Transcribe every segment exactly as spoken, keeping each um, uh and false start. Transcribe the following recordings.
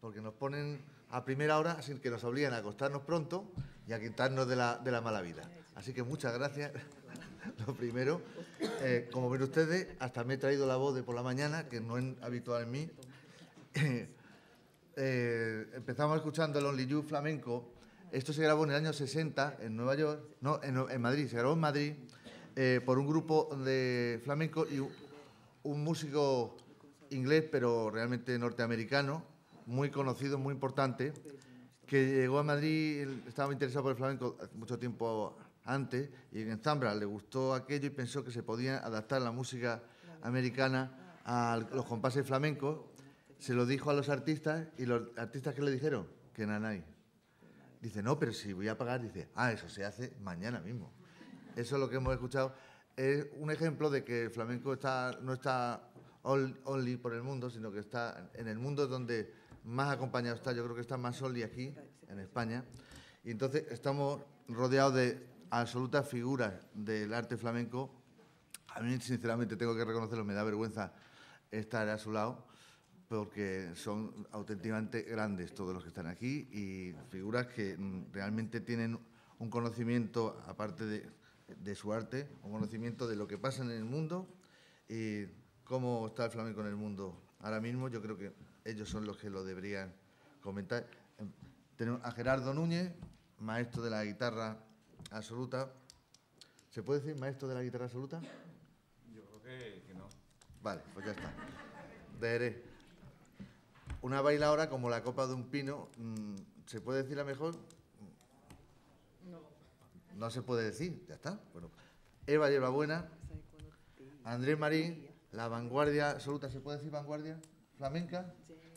porque nos ponen a primera hora, así que nos obligan a acostarnos pronto y a quitarnos de la, de la mala vida. Así que muchas gracias. Lo primero, eh, como ven ustedes, hasta me he traído la voz de por la mañana, que no es habitual en mí. Eh, empezamos escuchando el Only You flamenco. Esto se grabó en el año sesenta en Nueva York, no, en, en Madrid, se grabó en Madrid eh, por un grupo de flamenco y un, un músico inglés, pero realmente norteamericano, muy conocido, muy importante, que llegó a Madrid, estaba interesado por el flamenco mucho tiempo antes, y en Zambra le gustó aquello y pensó que se podía adaptar la música americana a los compases flamencos. Se lo dijo a los artistas, y los artistas, ¿qué le dijeron? Que nanay. Dice, no, pero si voy a pagar, dice, ah, eso se hace mañana mismo. Eso es lo que hemos escuchado. Es un ejemplo de que el flamenco está, no está all, only por el mundo, sino que está en el mundo donde más acompañado está. Yo creo que está más only aquí, en España. Y entonces estamos rodeados de absolutas figuras del arte flamenco. A mí, sinceramente, tengo que reconocerlo, me da vergüenza estar a su lado, porque son auténticamente grandes todos los que están aquí y figuras que realmente tienen un conocimiento, aparte de, de su arte, un conocimiento de lo que pasa en el mundo y cómo está el flamenco en el mundo ahora mismo. Yo creo que ellos son los que lo deberían comentar. Tenemos a Gerardo Núñez, maestro de la guitarra absoluta. ¿Se puede decir maestro de la guitarra absoluta? Yo creo que, que no. Vale, pues ya está. Veré. Una bailadora como la copa de un pino, ¿se puede decir la mejor? No. No se puede decir, ya está. Bueno, Eva Hierbabuena, Andrés Marín, la vanguardia absoluta, ¿se puede decir vanguardia flamenca?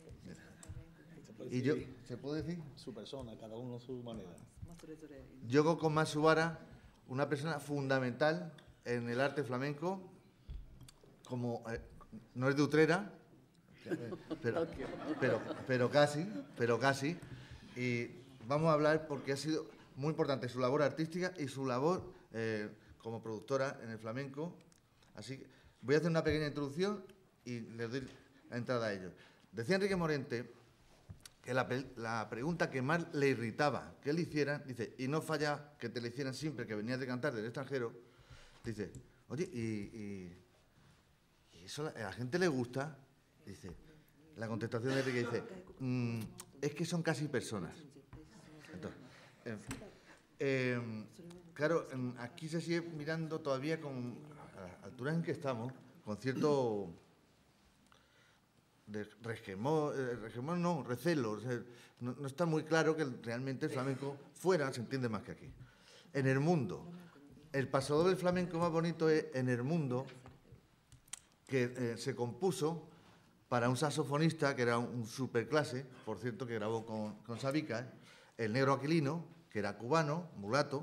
¿Y yo, se puede decir? Su persona, cada uno a su manera. Yoko Komatsubara, una persona fundamental en el arte flamenco, como eh, no es de Utrera, Pero, pero, pero casi, pero casi. Y vamos a hablar porque ha sido muy importante su labor artística y su labor eh, como productora en el flamenco. Así que voy a hacer una pequeña introducción y les doy la entrada a ellos. Decía Enrique Morente que la, la pregunta que más le irritaba que le hicieran, dice, y no falla que te le hicieran siempre que venías de cantar del extranjero, dice, oye, y, y, y eso a la gente le gusta. Dice, la contestación de Enrique dice, mmm, es que son casi personas. Entonces, eh, eh, claro, aquí se sigue mirando todavía con, a la altura en que estamos, con cierto de resquemor, eh, resquemor no, recelo. O sea, no, no está muy claro que realmente el flamenco fuera se entiende más que aquí. En el mundo, el pasodoble flamenco más bonito es En el mundo, que eh, se compuso para un saxofonista que era un superclase, por cierto, que grabó con, con Sabica, el Negro Aquilino, que era cubano, mulato.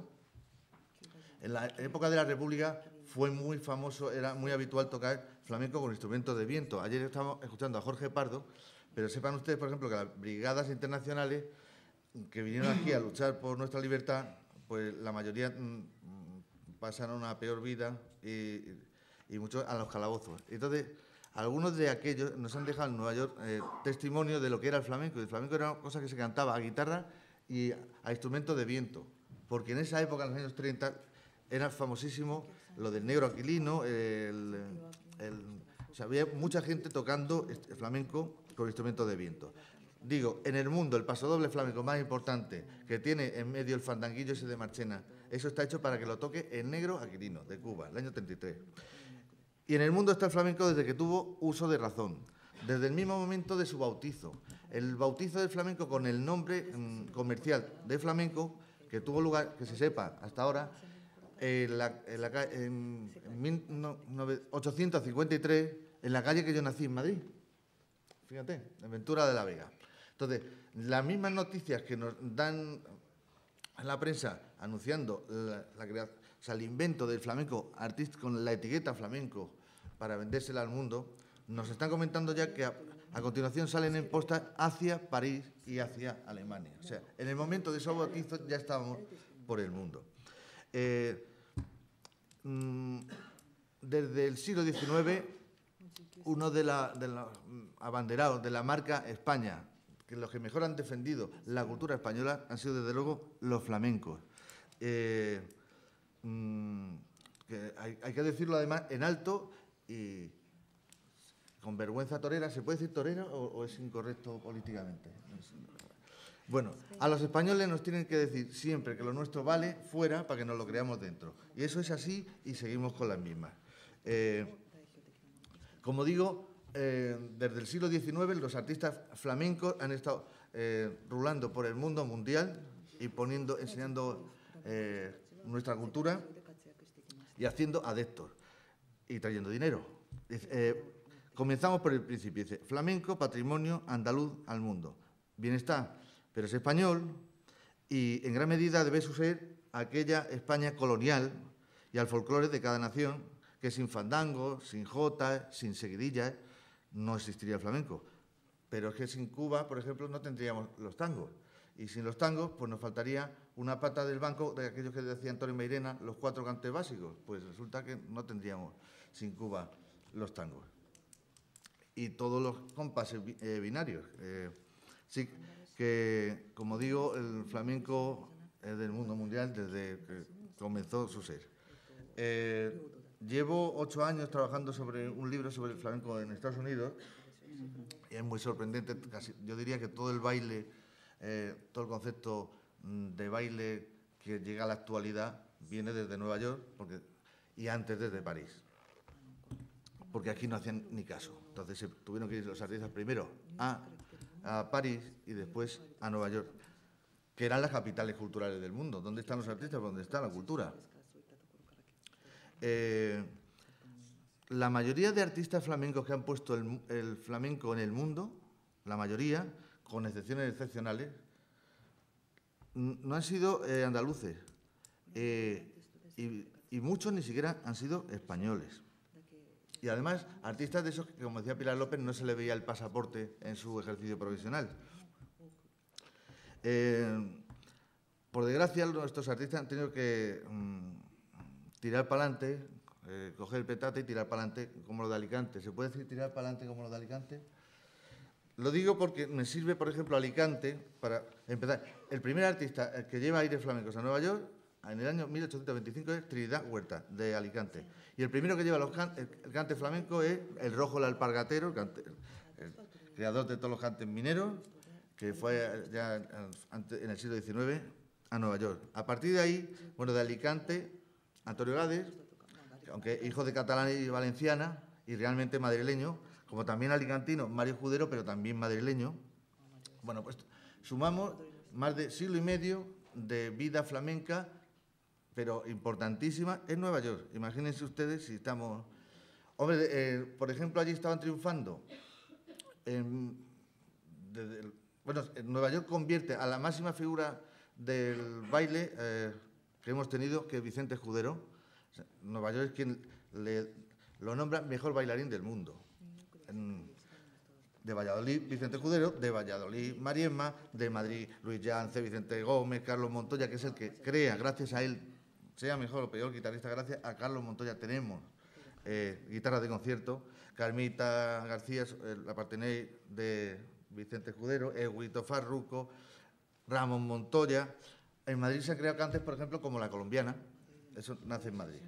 En la época de la República fue muy famoso, era muy habitual tocar flamenco con instrumentos de viento. Ayer estábamos escuchando a Jorge Pardo, pero sepan ustedes, por ejemplo, que las brigadas internacionales que vinieron aquí a luchar por nuestra libertad, pues la mayoría mmm, pasaron una peor vida y, y muchos a los calabozos. Entonces, algunos de aquellos nos han dejado en Nueva York eh, testimonio de lo que era el flamenco. El flamenco era una cosa que se cantaba a guitarra y a instrumentos de viento, porque en esa época, en los años treinta, era famosísimo lo del Negro Aquilino, el, el, o sea, había mucha gente tocando el flamenco con instrumentos de viento. Digo, en el mundo, el pasodoble flamenco más importante que tiene en medio el fandanguillo ese de Marchena, eso está hecho para que lo toque el Negro Aquilino, de Cuba, el año treinta y tres. Y en el mundo está el flamenco desde que tuvo uso de razón, desde el mismo momento de su bautizo. El bautizo del flamenco con el nombre mmm, comercial de flamenco, que tuvo lugar, que se sepa hasta ahora, en, la, en, la, en, en mil ochocientos cincuenta y tres, en la calle que yo nací en Madrid. Fíjate, en Ventura de la Vega. Entonces, las mismas noticias que nos dan en la prensa anunciando la, la creación, o sea, el invento del flamenco artista con la etiqueta flamenco para vendérsela al mundo, nos están comentando ya que a, a continuación salen en postas hacia París y hacia Alemania. O sea, en el momento de su bautizo ya estábamos por el mundo. Eh, mmm, desde el siglo diecinueve, uno de los de la abanderados de la marca España, que los que mejor han defendido la cultura española han sido, desde luego, los flamencos. Eh, mmm, que hay, hay que decirlo, además, en alto y con vergüenza torera. ¿Se puede decir torera o, o es incorrecto políticamente? Bueno, a los españoles nos tienen que decir siempre que lo nuestro vale fuera para que nos lo creamos dentro. Y eso es así y seguimos con las mismas. Eh, como digo, eh, desde el siglo diecinueve los artistas flamencos han estado eh, rulando por el mundo mundial y poniendo, enseñando eh, nuestra cultura y haciendo adeptos y trayendo dinero. Eh, comenzamos por el principio. Dice, flamenco, patrimonio andaluz al mundo. Bienestar. Pero es español y en gran medida debe suceder a aquella España colonial y al folclore de cada nación, que sin fandango, sin jotas, sin seguidillas, no existiría el flamenco. Pero es que sin Cuba, por ejemplo, no tendríamos los tangos. Y sin los tangos, pues nos faltaría una pata del banco de aquellos que decía Antonio Mairena, los cuatro cantes básicos. Pues resulta que no tendríamos sin Cuba los tangos. Y todos los compases eh, binarios. Eh, sí, que, como digo, el flamenco es del mundo mundial desde que comenzó su ser. Eh, llevo ocho años trabajando sobre un libro sobre el flamenco en Estados Unidos y es muy sorprendente. Casi, yo diría que todo el baile, eh, todo el concepto de baile que llega a la actualidad viene desde Nueva York porque, y antes desde París, porque aquí no hacían ni caso. Entonces se tuvieron que ir los artistas primero a a París y después a Nueva York, que eran las capitales culturales del mundo. ¿Dónde están los artistas? ¿Dónde está la cultura? Eh, la mayoría de artistas flamencos que han puesto el, el flamenco en el mundo, la mayoría, con excepciones excepcionales, no han sido eh, andaluces eh, y, y muchos ni siquiera han sido españoles. Y además, artistas de esos que, como decía Pilar López, no se le veía el pasaporte en su ejercicio profesional. Eh, por desgracia, nuestros artistas han tenido que mmm, tirar para adelante, eh, coger el petate y tirar para adelante como lo de Alicante. ¿Se puede decir tirar para adelante como lo de Alicante? Lo digo porque me sirve, por ejemplo, Alicante para empezar. El primer artista que lleva aires flamencos a Nueva York en el año mil ochocientos veinticinco es Trinidad Huerta, de Alicante. Y el primero que lleva los can el, el cante flamenco es el Rojo el Alpargatero, el, cante, el creador de todos los cantes mineros, que fue ya en el siglo diecinueve a Nueva York. A partir de ahí, bueno, de Alicante, Antonio Gades, aunque hijo de catalán y valenciana, y realmente madrileño, como también alicantino, Mario Judero, pero también madrileño. Bueno, pues sumamos más de siglo y medio de vida flamenca, pero importantísima, en Nueva York. Imagínense ustedes si estamos... Hombre, eh, por ejemplo, allí estaban triunfando. En, desde el, bueno, en Nueva York convierte a la máxima figura del baile eh, que hemos tenido, que es Vicente Escudero. O sea, Nueva York es quien le, lo nombra mejor bailarín del mundo. En, de Valladolid, Vicente Escudero, de Valladolid, Mariemma, de Madrid, Luis Yance, Vicente Gómez, Carlos Montoya, que es el que crea, gracias a él, sea mejor o peor guitarrista, gracias a Carlos Montoya tenemos eh, guitarras de concierto, Carmita García, eh, la partené de Vicente Escudero, Eguito Farruco, Ramón Montoya. En Madrid se han creado cantes, por ejemplo, como La Colombiana, eso nace en Madrid.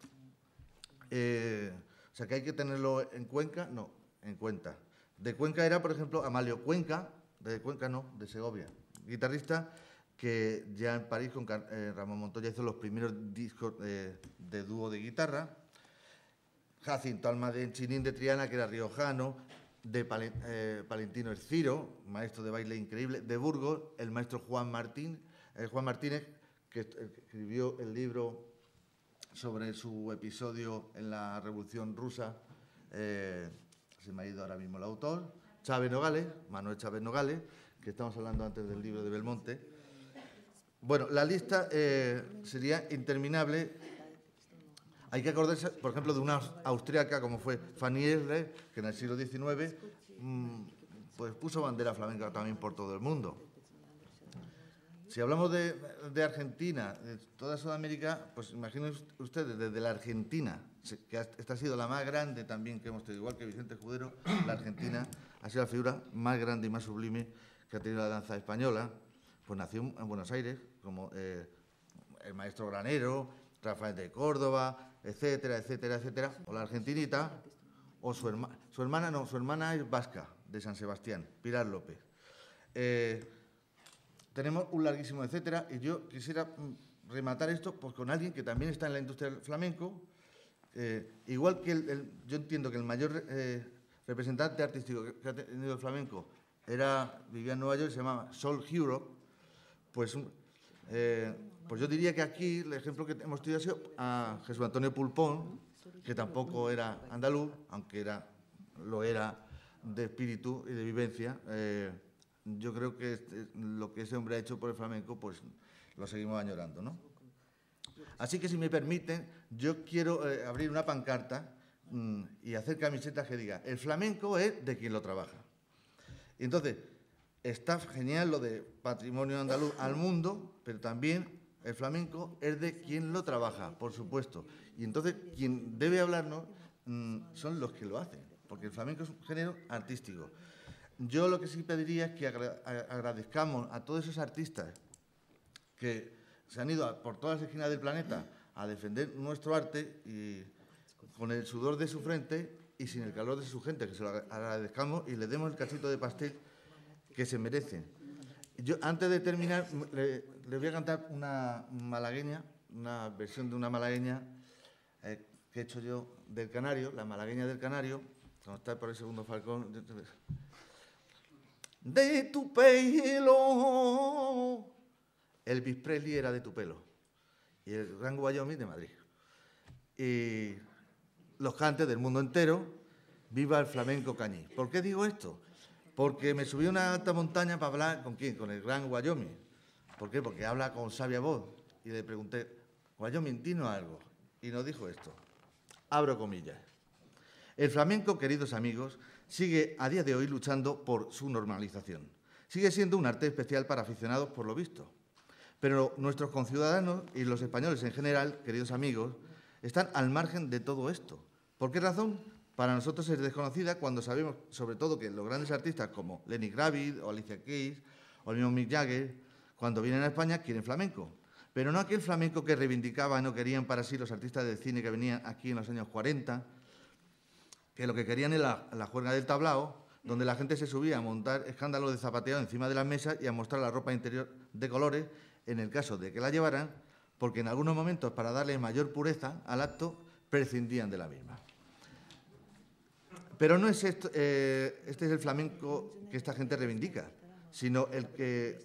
Eh, o sea, que hay que tenerlo en Cuenca, no, en cuenta. De Cuenca era, por ejemplo, Amalio Cuenca, de Cuenca no, de Segovia, guitarrista que ya en París con eh, Ramón Montoya hizo los primeros discos eh, de dúo de guitarra. Jacinto Almadén Chinín de Triana, que era riojano, de Palen, eh, Palentino Erciro, maestro de baile increíble, de Burgos, el maestro Juan Martín, eh, Juan Martínez, que escribió el libro sobre su episodio en la Revolución Rusa, eh, se me ha ido ahora mismo el autor, Chávez Nogales, Manuel Chávez Nogales, que estamos hablando antes del libro de Belmonte. Bueno, la lista eh, sería interminable. Hay que acordarse, por ejemplo, de una austríaca como fue Fanny Erle, que en el siglo diecinueve mmm, pues puso bandera flamenca también por todo el mundo. Si hablamos de, de Argentina, de toda Sudamérica, pues imaginen ustedes, desde la Argentina, que esta ha sido la más grande también que hemos tenido, igual que Vicente Escudero, la Argentina ha sido la figura más grande y más sublime que ha tenido la danza española, pues nació en Buenos Aires, como eh, el maestro Granero, Rafael de Córdoba, etcétera, etcétera, etcétera, o la argentinita, o su, herma, su hermana, no, su hermana es vasca, de San Sebastián, Pilar López. Eh, tenemos un larguísimo etcétera, y yo quisiera rematar esto pues, con alguien que también está en la industria del flamenco, eh, igual que el, el, yo entiendo que el mayor eh, representante artístico que, que ha tenido el flamenco era, vivía en Nueva York, se llamaba Sol Europe, pues, eh, pues yo diría que aquí el ejemplo que hemos tenido ha sido a Jesús Antonio Pulpón, que tampoco era andaluz, aunque era, lo era de espíritu y de vivencia. Eh, yo creo que este, lo que ese hombre ha hecho por el flamenco, pues lo seguimos añorando, ¿no? Así que, si me permiten, yo quiero eh, abrir una pancarta mmm, y hacer camisetas que diga: el flamenco es de quien lo trabaja. Y entonces, está genial lo de patrimonio andaluz al mundo, pero también el flamenco es de quien lo trabaja, por supuesto. Y entonces, quien debe hablarnos mmm, son los que lo hacen, porque el flamenco es un género artístico. Yo lo que sí pediría es que agra agradezcamos a todos esos artistas que se han ido a, por todas las esquinas del planeta a defender nuestro arte y con el sudor de su frente y sin el calor de su gente, que se lo agradezcamos y le demos el cachito de pastel que se merecen. Yo, antes de terminar, le, le voy a cantar una malagueña, una versión de una malagueña eh, que he hecho yo del Canario, la malagueña del Canario, cuando está por el segundo falcón. De tu pelo, Elvis Presley era de tu pelo, y el Gran Wyoming de Madrid. Y los cantes del mundo entero, viva el flamenco cañí. ¿Por qué digo esto? Porque me subí a una alta montaña para hablar, ¿con quién? Con el Gran Wyoming. ¿Por qué? Porque habla con sabia voz. Y le pregunté: Wyoming, dinos algo. Y nos dijo esto, abro comillas: el flamenco, queridos amigos, sigue a día de hoy luchando por su normalización. Sigue siendo un arte especial para aficionados, por lo visto. Pero nuestros conciudadanos y los españoles en general, queridos amigos, están al margen de todo esto. ¿Por qué razón? Para nosotros es desconocida, cuando sabemos, sobre todo, que los grandes artistas como Lenny Kravitz o Alicia Keys o el mismo Mick Jagger, cuando vienen a España, quieren flamenco. Pero no aquel flamenco que reivindicaban o querían para sí los artistas de cine que venían aquí en los años cuarenta, que lo que querían era la, la juerga del tablao, donde la gente se subía a montar escándalos de zapateo encima de las mesas y a mostrar la ropa interior de colores, en el caso de que la llevaran, porque en algunos momentos, para darle mayor pureza al acto, prescindían de la misma. Pero no es esto, eh, este es el flamenco que esta gente reivindica, sino el que,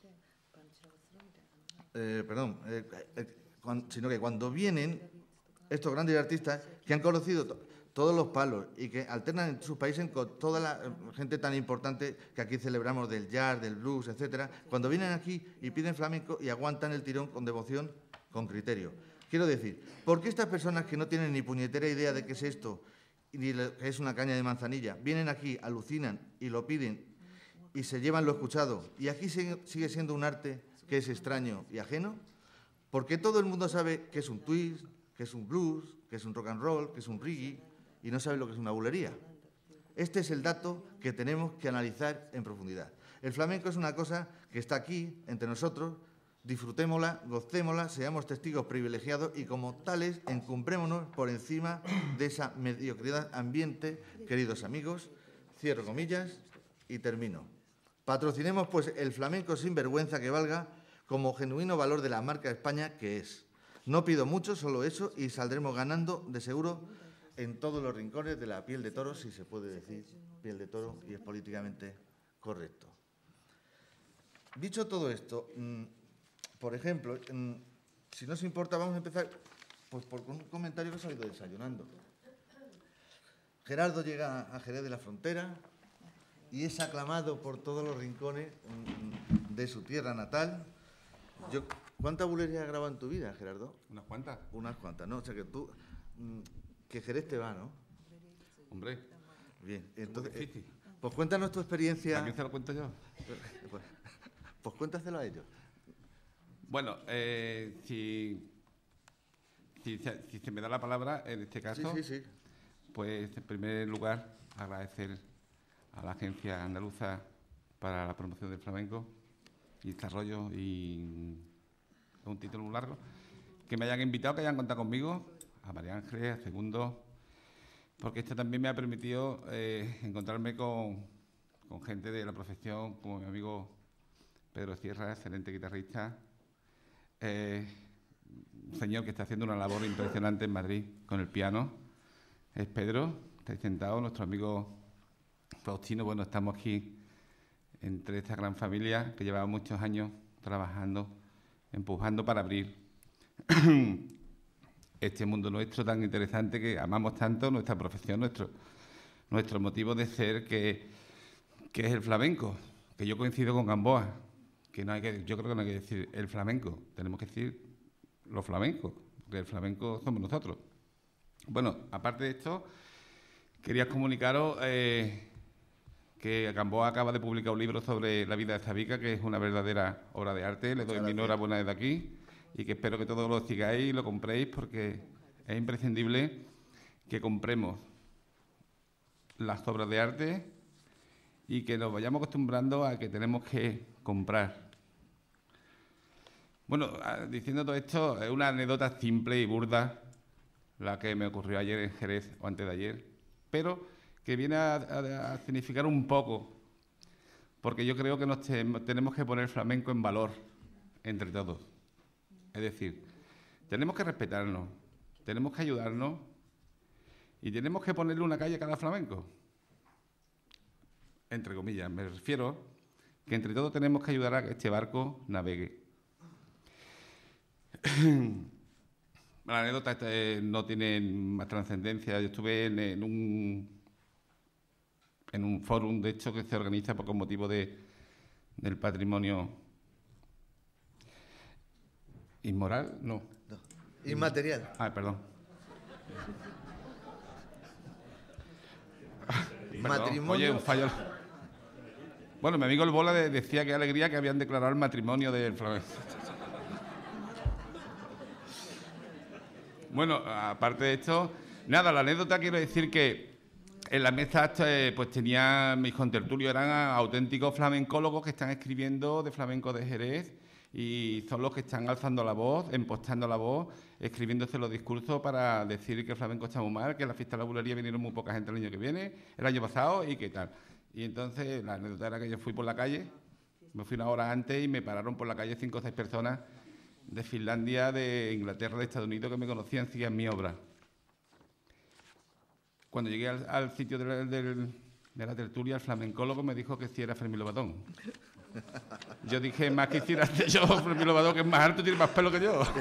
eh, perdón, eh, eh, cuando, sino que cuando vienen estos grandes artistas que han conocido to, todos los palos y que alternan en sus países con toda la eh, gente tan importante que aquí celebramos del jazz, del blues, etcétera, cuando vienen aquí y piden flamenco y aguantan el tirón con devoción, con criterio. Quiero decir, ¿por qué estas personas que no tienen ni puñetera idea de qué es esto, ni que es una caña de manzanilla, vienen aquí, alucinan y lo piden y se llevan lo escuchado, y aquí sigue siendo un arte que es extraño y ajeno? Porque todo el mundo sabe que es un twist, que es un blues, que es un rock and roll, que es un reggae, y no sabe lo que es una bulería. Este es el dato que tenemos que analizar en profundidad. El flamenco es una cosa que está aquí, entre nosotros. Disfrutémosla, gocémosla, seamos testigos privilegiados y, como tales, encumbrémonos por encima de esa mediocridad ambiente, queridos amigos. Cierro comillas y termino. Patrocinemos, pues, el flamenco sin vergüenza que valga, como genuino valor de la marca España que es. No pido mucho, solo eso, y saldremos ganando, de seguro, en todos los rincones de la piel de toro, si se puede decir piel de toro y es políticamente correcto. Dicho todo esto, mmm, por ejemplo, mmm, si no os importa, vamos a empezar pues, por un comentario que ha salido desayunando. Gerardo llega a Jerez de la Frontera y es aclamado por todos los rincones mmm, de su tierra natal. Yo, ¿cuánta bulería has grabado en tu vida, Gerardo? ¿Unas cuantas? Unas cuantas, ¿no? O sea que tú... Mmm, que Jerez te va, ¿no? Hombre. Bien, entonces, eh, pues cuéntanos tu experiencia. ¿A quién se lo cuento yo? Pues, pues cuéntaselo a ellos. Bueno, eh, si, si, si se me da la palabra, en este caso, sí, sí, sí. Pues en primer lugar agradecer a la Agencia Andaluza para la promoción del flamenco y desarrollo, y es un título muy largo. Que me hayan invitado, que hayan contado conmigo, a María Ángeles, a Segundo, porque esto también me ha permitido eh, encontrarme con, con gente de la profesión, como mi amigo Pedro Sierra, excelente guitarrista, eh, un señor que está haciendo una labor impresionante en Madrid con el piano, es Pedro, está ahí sentado, nuestro amigo Faustino. Bueno, estamos aquí entre esta gran familia que llevaba muchos años trabajando, empujando para abrir este mundo nuestro tan interesante que amamos tanto, nuestra profesión, nuestro, nuestro motivo de ser, que, que es el flamenco, que yo coincido con Gamboa, que no hay que, yo creo que no hay que decir el flamenco, tenemos que decir los flamencos, porque el flamenco somos nosotros. Bueno, aparte de esto, quería comunicaros eh, que Gamboa acaba de publicar un libro sobre la vida de Zabica, que es una verdadera obra de arte. Le doy mi enhorabuena desde aquí y que espero que todos lo sigáis y lo compréis, porque es imprescindible que compremos las obras de arte y que nos vayamos acostumbrando a que tenemos que comprar. Bueno, diciendo todo esto, es una anécdota simple y burda la que me ocurrió ayer en Jerez o antes de ayer, pero que viene a, a, a significar un poco, porque yo creo que nos te, tenemos que poner flamenco en valor entre todos. Es decir, tenemos que respetarnos, tenemos que ayudarnos y tenemos que ponerle una calle a cada flamenco. Entre comillas, me refiero que entre todos tenemos que ayudar a que este barco navegue. La anécdota este, no tiene más trascendencia. Yo estuve en, en un en un fórum, de hecho, que se organiza por motivo de, del patrimonio inmoral, no. no. Inmaterial. Ah, perdón. Matrimonio. Oye, un fallo. Bueno, mi amigo el Bola de, decía que alegría que habían declarado el matrimonio del flamenco. Bueno, aparte de esto, nada, la anécdota quiero decir que en la mesa eh, pues tenía mis contertulios, eran auténticos flamencólogos que están escribiendo de flamenco de Jerez y son los que están alzando la voz, empostando la voz, escribiéndose los discursos para decir que el flamenco está muy mal, que en la fiesta de la bulería vinieron muy poca gente el año que viene, el año pasado y qué tal. Y entonces la anécdota era que yo fui por la calle, me fui una hora antes y me pararon por la calle cinco o seis personas de Finlandia, de Inglaterra, de Estados Unidos, que me conocían, seguían mi obra. Cuando llegué al, al sitio de, de, de la tertulia, el flamencólogo me dijo que sí era Fermín Lobatón. Yo dije, más quisiera ser yo, Fermín Lobatón, que es más alto y tiene más pelo que yo.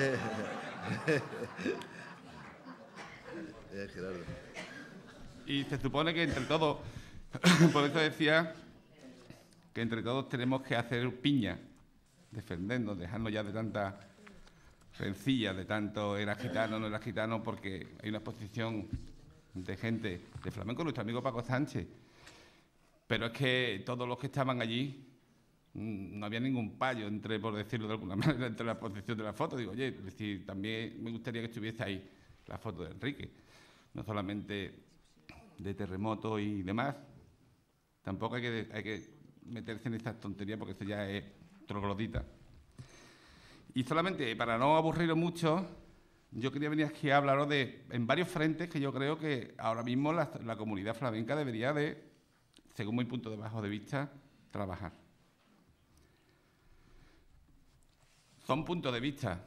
Y se supone que entre todos, por eso decía que entre todos tenemos que hacer piña, defendernos, dejarnos ya de tanta rencilla, de tanto era gitano, no era gitano, porque hay una exposición de gente de flamenco, nuestro amigo Paco Sánchez, pero es que todos los que estaban allí no había ningún payo entre, por decirlo de alguna manera, entre la exposición de la foto. Digo, oye, si también me gustaría que estuviese ahí la foto de Enrique, no solamente de terremoto y demás. Tampoco hay que, hay que meterse en estas tonterías porque eso ya es troglodita. Y solamente, para no aburriros mucho, yo quería venir aquí a hablaros de, en varios frentes que yo creo que ahora mismo la, la comunidad flamenca debería de, según mi punto de bajo de vista, trabajar. Son puntos de vista.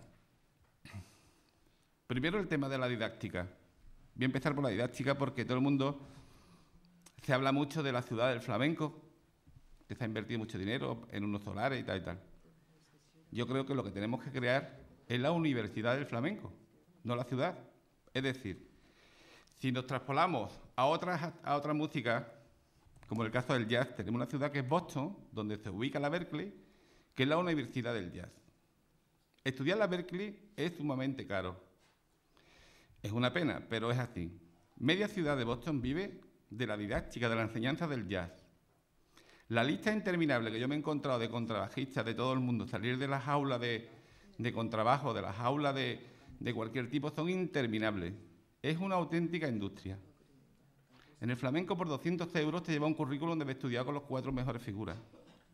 Primero el tema de la didáctica. Voy a empezar por la didáctica porque todo el mundo se habla mucho de la ciudad del flamenco, que se ha invertido mucho dinero en unos solares y tal y tal. Yo creo que lo que tenemos que crear es la universidad del flamenco, no la ciudad. Es decir, si nos traspolamos a otras a otra música, como en el caso del jazz, tenemos una ciudad que es Boston, donde se ubica la Berkeley, que es la universidad del jazz. Estudiar la Berkeley es sumamente caro. Es una pena, pero es así. Media ciudad de Boston vive de la didáctica, de la enseñanza del jazz. La lista interminable que yo me he encontrado de contrabajistas de todo el mundo, salir de las aulas de, de contrabajo, de las aulas de, de cualquier tipo, son interminables. Es una auténtica industria. En el flamenco, por doscientos euros, te lleva un currículum donde he estudiado con los cuatro mejores figuras.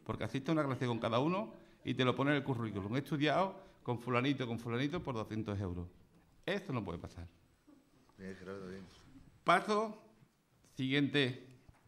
porque asiste a una clase con cada uno y te lo pone en el currículum. He estudiado con fulanito, con fulanito por doscientos euros. Esto no puede pasar. Bien, Gerardo, bien. Paso siguiente,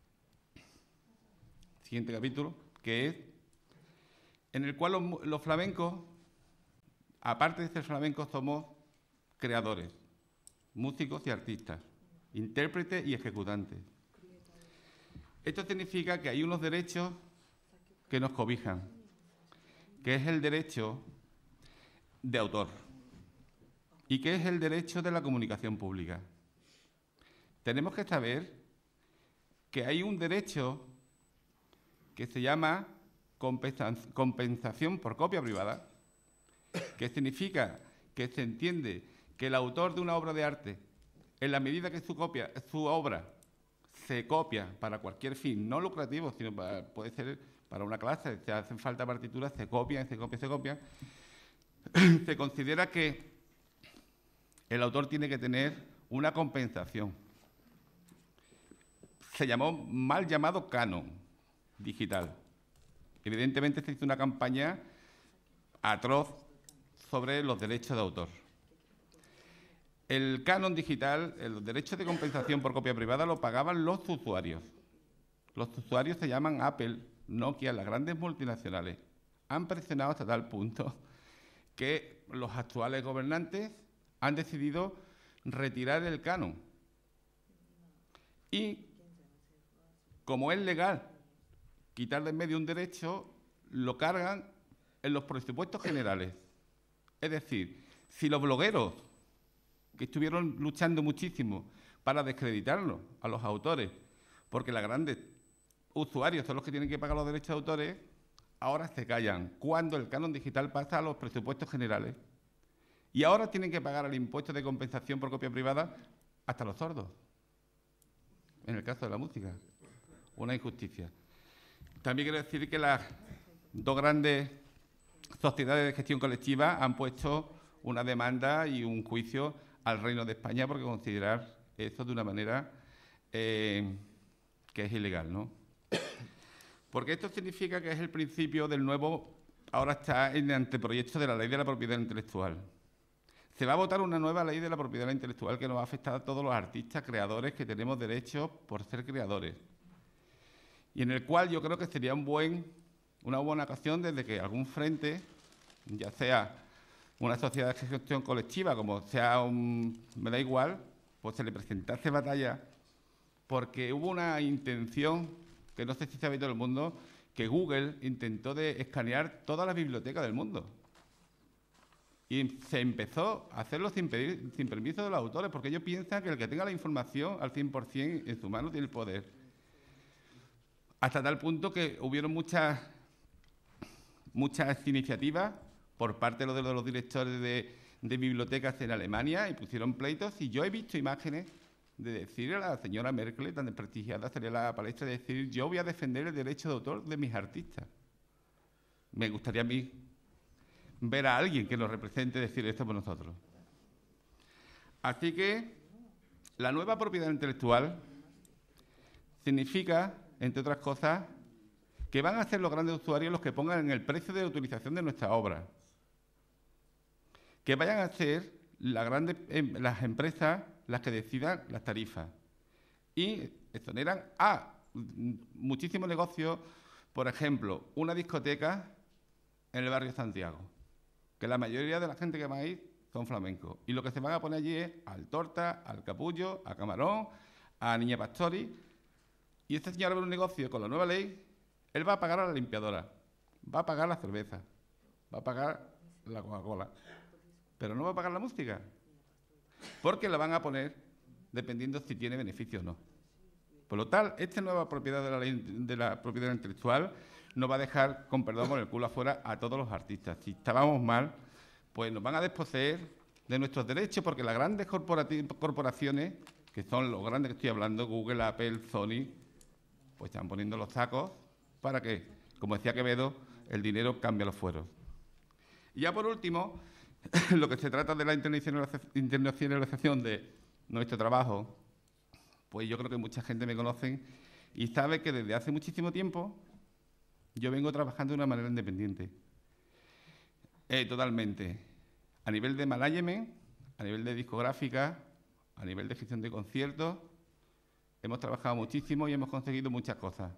siguiente capítulo, que es en el cual los, los flamencos, aparte de ser flamencos, somos creadores, músicos y artistas, intérpretes y ejecutantes. Esto significa que hay unos derechos que nos cobijan, que es el derecho de autor y que es el derecho de la comunicación pública. Tenemos que saber que hay un derecho que se llama compensación por copia privada, que significa que se entiende que el autor de una obra de arte, en la medida que su, copia, su obra se copia para cualquier fin, no lucrativo, sino para, puede ser para una clase, si hacen falta partituras, se copian, se copian, se copian, se considera que el autor tiene que tener una compensación. Se llamó mal llamado canon digital. Evidentemente se hizo una campaña atroz sobre los derechos de autor. El canon digital, los derechos de compensación por copia privada, lo pagaban los usuarios. Los usuarios se llaman Apple, Nokia, las grandes multinacionales. Han presionado hasta tal punto que los actuales gobernantes han decidido retirar el canon. Y, como es legal quitar de en medio un derecho, lo cargan en los presupuestos generales. Es decir, si los blogueros, que estuvieron luchando muchísimo para descreditarlo a los autores, porque los grandes usuarios son los que tienen que pagar los derechos de autores, ahora se callan cuando el canon digital pasa a los presupuestos generales. Y ahora tienen que pagar el impuesto de compensación por copia privada hasta los sordos, en el caso de la música. Una injusticia. También quiero decir que las dos grandes sociedades de gestión colectiva han puesto una demanda y un juicio al Reino de España porque considerar eso de una manera eh, que es ilegal, ¿no? Porque esto significa que es el principio del nuevo, ahora está en el anteproyecto de la Ley de la Propiedad Intelectual. Se va a votar una nueva Ley de la Propiedad Intelectual que nos va a afectar a todos los artistas, creadores, que tenemos derechos por ser creadores. Y en el cual yo creo que sería un buen, una buena ocasión desde que algún frente, ya sea una sociedad de gestión colectiva, como sea un... me da igual, pues se le presentase batalla, porque hubo una intención, que no sé si se ha visto en el mundo, que Google intentó de escanear toda la biblioteca del mundo. Y se empezó a hacerlo sin, pedir, sin permiso de los autores, porque ellos piensan que el que tenga la información al cien por cien en su mano tiene el poder. Hasta tal punto que hubieron muchas, muchas iniciativas por parte de los, de los directores de, de bibliotecas en Alemania y pusieron pleitos. Y yo he visto imágenes de decir a la señora Merkel, tan desprestigiada, salir a la palestra y decir: yo voy a defender el derecho de autor de mis artistas. Me gustaría a mí ver a alguien que nos represente decir esto por nosotros. Así que la nueva propiedad intelectual significa, entre otras cosas, que van a ser los grandes usuarios los que pongan en el precio de utilización de nuestra obra. Que vayan a ser las grandes em, las empresas las que decidan las tarifas. Y exoneran a muchísimos negocios, por ejemplo, una discoteca en el barrio Santiago, que la mayoría de la gente que va a ir son flamencos. Y lo que se van a poner allí es al Torta, al Capullo, a Camarón, a Niña Pastori. Y este señor abre un negocio con la nueva ley, él va a pagar a la limpiadora, va a pagar la cerveza, va a pagar la Coca-Cola, pero no va a pagar la música, porque la van a poner dependiendo si tiene beneficio o no. Por lo tal, esta nueva propiedad de la ley de la propiedad intelectual nos va a dejar, con perdón, con el culo afuera a todos los artistas. Si estábamos mal, pues nos van a desposeer de nuestros derechos, porque las grandes corporaciones, que son los grandes que estoy hablando, Google, Apple, Sony, pues están poniendo los sacos para que, como decía Quevedo, el dinero cambie los fueros. Y ya por último, lo que se trata de la internacionalización de nuestro trabajo, pues yo creo que mucha gente me conoce y sabe que desde hace muchísimo tiempo yo vengo trabajando de una manera independiente. Eh, totalmente. A nivel de management, a nivel de discográfica, a nivel de gestión de conciertos, hemos trabajado muchísimo y hemos conseguido muchas cosas.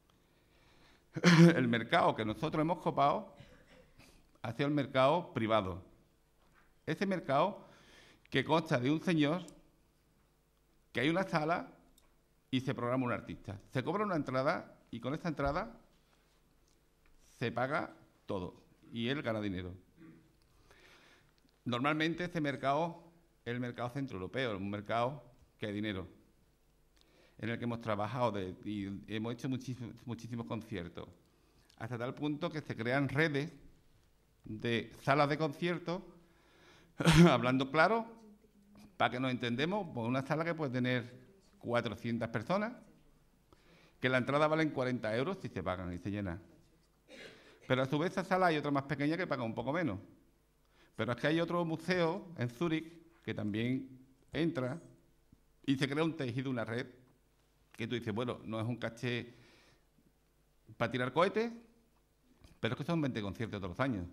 El mercado que nosotros hemos copado ha sido el mercado privado. Ese mercado que consta de un señor, que hay una sala y se programa un artista. Se cobra una entrada y con esa entrada se paga todo y él gana dinero. Normalmente este mercado es el mercado centroeuropeo, un mercado que hay dinero, en el que hemos trabajado de, y hemos hecho muchísimos, muchísimos conciertos, hasta tal punto que se crean redes de salas de conciertos, hablando claro, para que nos entendemos, pues una sala que puede tener cuatrocientas personas, que la entrada vale cuarenta euros si se pagan y se llena. Pero a su vez esa sala hay otra más pequeña que paga un poco menos. Pero es que hay otro museo en Zúrich que también entra y se crea un tejido, una red, que tú dices, bueno, no es un caché para tirar cohetes, pero es que son veinte conciertos todos los años.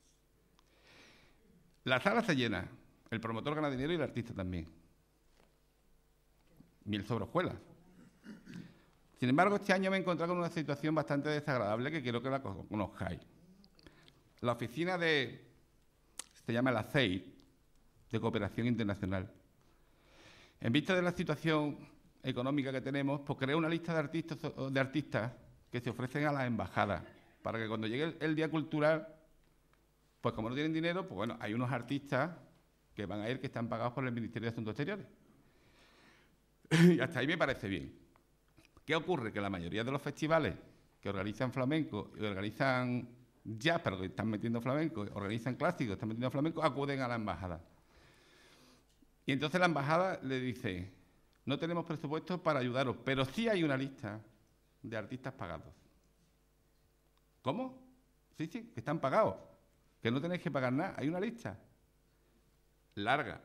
La sala se llena, el promotor gana dinero y el artista también. Miel sobre hojuelas. Sin embargo, este año me he encontrado con una situación bastante desagradable que quiero que la conozcáis. La oficina de, se llama la C E I, de Cooperación Internacional. En vista de la situación económica que tenemos, pues creé una lista de artistas, de artistas que se ofrecen a las embajadas, para que cuando llegue el, el Día Cultural, pues como no tienen dinero, pues bueno, hay unos artistas que van a ir que están pagados por el Ministerio de Asuntos Exteriores. Y hasta ahí me parece bien. ¿Qué ocurre? Que la mayoría de los festivales que organizan flamenco y organizan jazz, pero que están metiendo flamenco, organizan clásicos, están metiendo flamenco, acuden a la embajada. Y entonces la embajada le dice, no tenemos presupuesto para ayudaros, pero sí hay una lista de artistas pagados. ¿Cómo? Sí, sí, que están pagados, que no tenéis que pagar nada, hay una lista larga.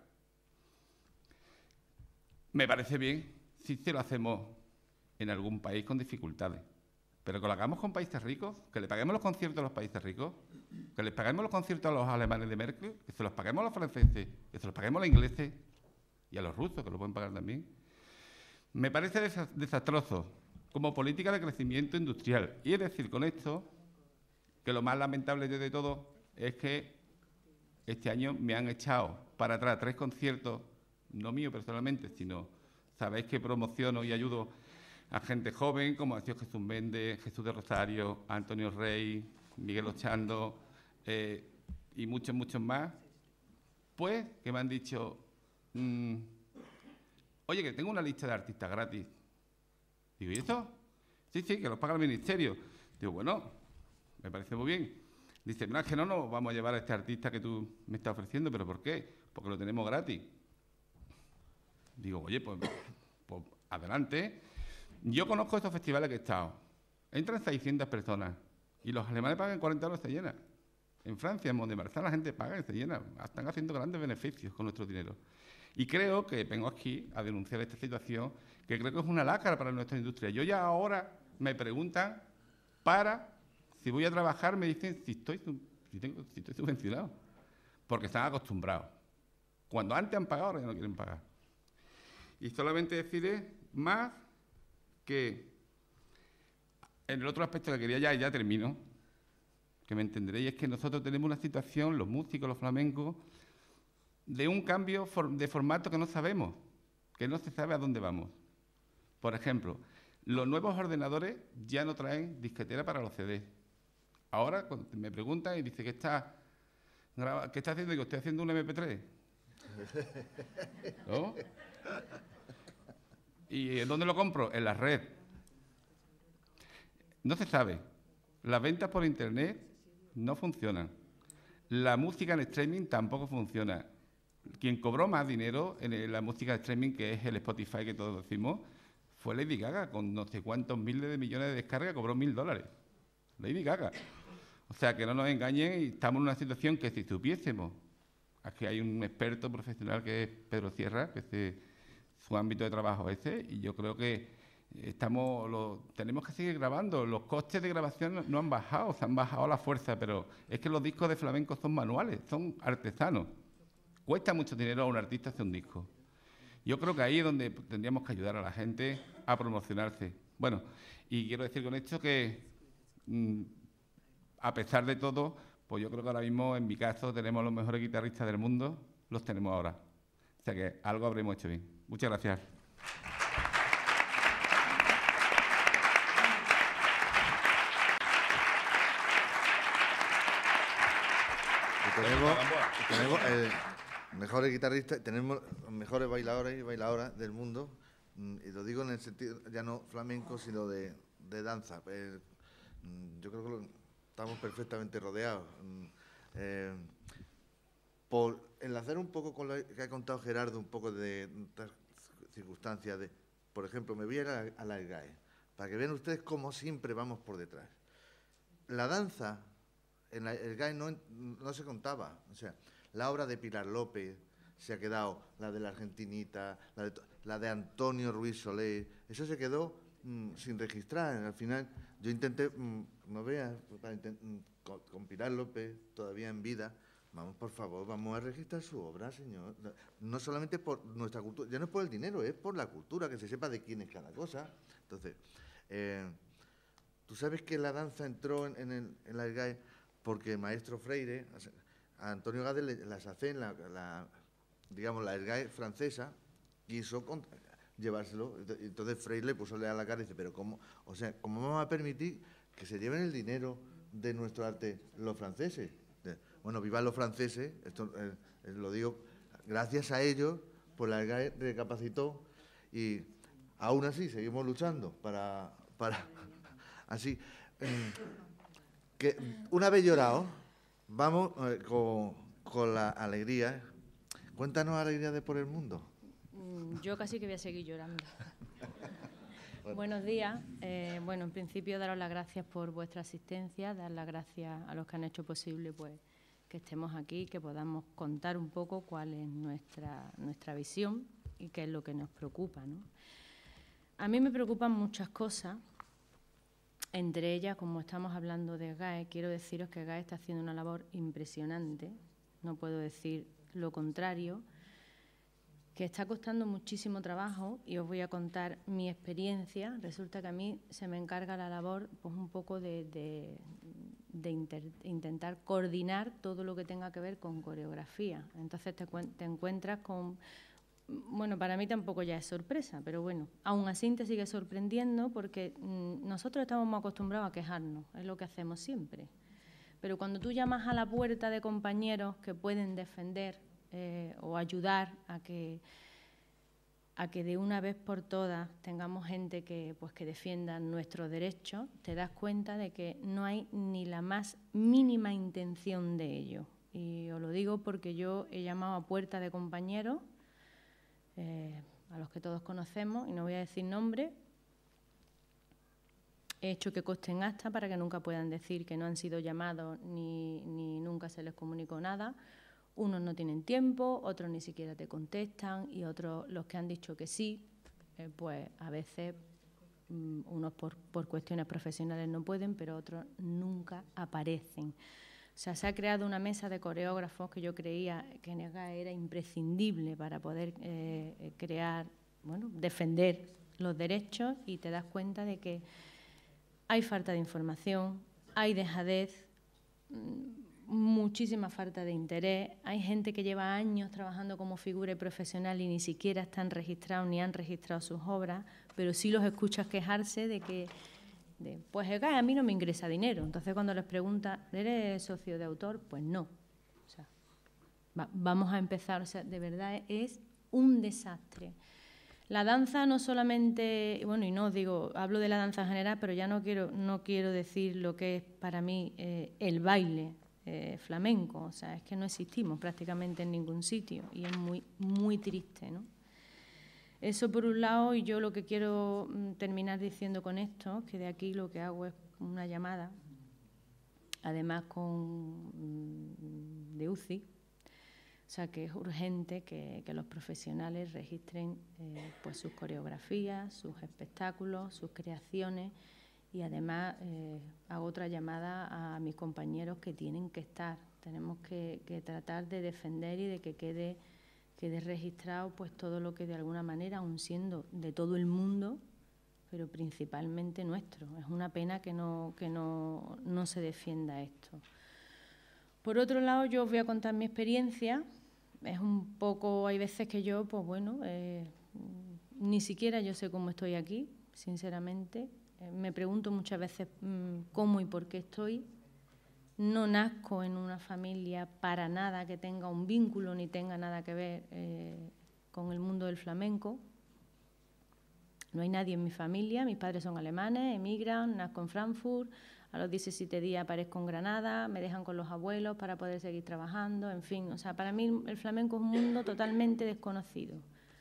Me parece bien si se lo hacemos en algún país con dificultades, pero que lo hagamos con países ricos, que le paguemos los conciertos a los países ricos, que les paguemos los conciertos a los alemanes de Merkel, que se los paguemos a los franceses, que se los paguemos a los ingleses y a los rusos, que lo pueden pagar también. Me parece desastroso como política de crecimiento industrial. Y es decir, con esto, que lo más lamentable de todo es que este año me han echado para atrás tres conciertos, no mío personalmente, sino sabéis que promociono y ayudo a gente joven, como ha sido Jesús Méndez, Jesús de Rosario, Antonio Rey, Miguel Ochando eh, y muchos, muchos más, pues que me han dicho, mmm, oye, que tengo una lista de artistas gratis. Digo, ¿y eso? Sí, sí, que los paga el ministerio. Digo, bueno, me parece muy bien. Dice, no, es que no nos vamos a llevar a este artista que tú me estás ofreciendo, ¿pero por qué? Porque lo tenemos gratis. Digo, oye, pues, pues adelante. Yo conozco estos festivales que he estado. Entran seiscientas personas y los alemanes pagan cuarenta euros y se llena. En Francia, en Mont-de-Marsan, la gente paga y se llena. Están haciendo grandes beneficios con nuestro dinero. Y creo que vengo aquí a denunciar esta situación, que creo que es una lacra para nuestra industria. Yo ya ahora me preguntan para, si voy a trabajar, me dicen si estoy, si tengo, si estoy subvencionado. Porque están acostumbrados. Cuando antes han pagado, ahora ya no quieren pagar. Y solamente decirles más que en el otro aspecto que quería ya, y ya termino, que me entenderéis, es que nosotros tenemos una situación, los músicos, los flamencos, de un cambio de formato que no sabemos, que no se sabe a dónde vamos. Por ejemplo, los nuevos ordenadores ya no traen disquetera para los C D. Ahora, cuando me preguntan y dicen, ¿qué está, ¿qué está haciendo? Digo, estoy haciendo un eme pe tres. ¿No? ¿Y dónde lo compro? En la red. No se sabe. Las ventas por internet no funcionan. La música en streaming tampoco funciona. Quien cobró más dinero en la música de streaming, que es el Spotify que todos decimos, fue Lady Gaga, con no sé cuántos miles de millones de descargas, cobró mil dólares. Lady Gaga. O sea, que no nos engañen y estamos en una situación que si supiésemos, aquí hay un experto profesional que es Pedro Sierra, que es su ámbito de trabajo ese, y yo creo que Estamos, lo, tenemos que seguir grabando. Los costes de grabación no han bajado, se han bajado a la fuerza, pero es que los discos de flamenco son manuales, son artesanos. Cuesta mucho dinero a un artista hacer un disco. Yo creo que ahí es donde tendríamos que ayudar a la gente a promocionarse. Bueno, y quiero decir con esto que, mmm, a pesar de todo, pues yo creo que ahora mismo, en mi caso, tenemos los mejores guitarristas del mundo, los tenemos ahora. O sea que algo habremos hecho bien. Muchas gracias. Tenemos, tenemos el mejores guitarristas, tenemos los mejores bailadores y bailadoras del mundo, y lo digo en el sentido ya no flamenco, sino de, de danza. Eh, yo creo que lo, estamos perfectamente rodeados. Eh, por enlazar un poco con lo que ha contado Gerardo, un poco de estas circunstancias, de, por ejemplo, me voy a ir a, a la ERGAE, para que vean ustedes cómo siempre vamos por detrás. La danza en la ERGAE no, no se contaba, o sea, la obra de Pilar López se ha quedado, la de la Argentinita, la de, la de Antonio Ruiz Soler, eso se quedó mmm, sin registrar. Al final yo intenté, mmm, no veas, con, con Pilar López todavía en vida, vamos, por favor, vamos a registrar su obra, señor. No solamente por nuestra cultura, ya no es por el dinero, es por la cultura, que se sepa de quién es cada cosa. Entonces, eh, tú sabes que la danza entró en, en, el, en la ERGAE porque el maestro Freire, a Antonio Gades le, las hace en la, la, digamos, la ERGAE francesa, quiso contra, llevárselo. Entonces Freire le puso a la cara y dice, pero ¿cómo? O sea, ¿cómo vamos a permitir que se lleven el dinero de nuestro arte los franceses? Bueno, vivan los franceses, esto eh, lo digo, gracias a ellos, pues la ERGAE recapacitó y aún así seguimos luchando para, para así. Eh, que una vez llorado, vamos eh, con, con la alegría. Cuéntanos alegría de por el mundo. Yo casi que voy a seguir llorando. Bueno. Buenos días. Eh, bueno, en principio daros las gracias por vuestra asistencia, dar las gracias a los que han hecho posible pues que estemos aquí, que podamos contar un poco cuál es nuestra, nuestra visión y qué es lo que nos preocupa, ¿no? A mí me preocupan muchas cosas. Entre ellas, como estamos hablando de ERGAE, quiero deciros que ERGAE está haciendo una labor impresionante, no puedo decir lo contrario, que está costando muchísimo trabajo y os voy a contar mi experiencia. Resulta que a mí se me encarga la labor pues un poco de, de, de inter, intentar coordinar todo lo que tenga que ver con coreografía. Entonces te, te encuentras con... Bueno, para mí tampoco ya es sorpresa, pero bueno, aún así te sigue sorprendiendo porque mmm, nosotros estamos muy acostumbrados a quejarnos, es lo que hacemos siempre. Pero cuando tú llamas a la puerta de compañeros que pueden defender eh, o ayudar a que, a que de una vez por todas tengamos gente que, pues, que defienda nuestros derechos, te das cuenta de que no hay ni la más mínima intención de ello. Y os lo digo porque yo he llamado a puerta de compañeros, Eh, a los que todos conocemos, y no voy a decir nombre, he hecho que consten acta para que nunca puedan decir que no han sido llamados ni, ni nunca se les comunicó nada. Unos no tienen tiempo, otros ni siquiera te contestan y otros, los que han dicho que sí, eh, pues a veces um, unos por, por cuestiones profesionales no pueden, pero otros nunca aparecen. O sea, se ha creado una mesa de coreógrafos que yo creía que en ERGAE era imprescindible para poder eh, crear, bueno, defender los derechos, y te das cuenta de que hay falta de información, hay dejadez, muchísima falta de interés, hay gente que lleva años trabajando como figura profesional y ni siquiera están registrados ni han registrado sus obras, pero sí los escuchas quejarse de que De, pues ERGAE a mí no me ingresa dinero. Entonces cuando les pregunta, ¿eres socio de autor? Pues no. O sea, va, vamos a empezar, o sea, de verdad es un desastre. La danza no solamente, bueno, y no digo, hablo de la danza en general, pero ya no quiero, no quiero decir lo que es para mí eh, el baile eh, flamenco. O sea, es que no existimos prácticamente en ningún sitio y es muy, muy triste, ¿no? Eso por un lado, y yo lo que quiero terminar diciendo con esto, que de aquí lo que hago es una llamada, además con de U C I, sea que es urgente que, que los profesionales registren eh, pues sus coreografías, sus espectáculos, sus creaciones, y además eh, hago otra llamada a mis compañeros que tienen que estar. Tenemos que, que tratar de defender y de que quede, quede registrado pues todo lo que de alguna manera, aun siendo de todo el mundo, pero principalmente nuestro. Es una pena que no, que no, no se defienda esto. Por otro lado, yo os voy a contar mi experiencia. Es un poco, hay veces que yo, pues bueno, eh, ni siquiera yo sé cómo estoy aquí, sinceramente. Eh, me pregunto muchas veces mmm, cómo y por qué estoy. No nazco en una familia para nada que tenga un vínculo ni tenga nada que ver eh, con el mundo del flamenco. No hay nadie en mi familia, mis padres son alemanes, emigran, nazco en Frankfurt, a los diecisiete días aparezco en Granada, me dejan con los abuelos para poder seguir trabajando, en fin. O sea, para mí el flamenco es un mundo totalmente desconocido.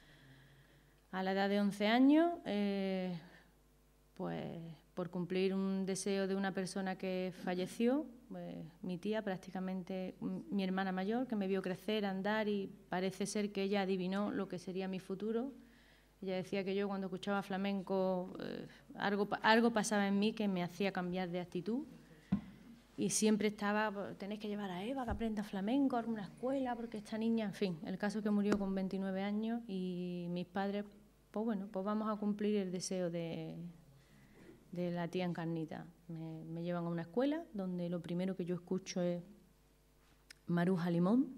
A la edad de once años, eh, pues por cumplir un deseo de una persona que falleció, pues, mi tía prácticamente, mi hermana mayor, que me vio crecer, andar, y parece ser que ella adivinó lo que sería mi futuro. Ella decía que yo cuando escuchaba flamenco eh, algo, algo pasaba en mí que me hacía cambiar de actitud, y siempre estaba, pues, tenéis que llevar a Eva que aprenda flamenco a alguna escuela porque esta niña, en fin, el caso es que murió con veintinueve años y mis padres, pues bueno, pues vamos a cumplir el deseo de, de la tía Encarnita. Me, me llevan a una escuela donde lo primero que yo escucho es Maruja Limón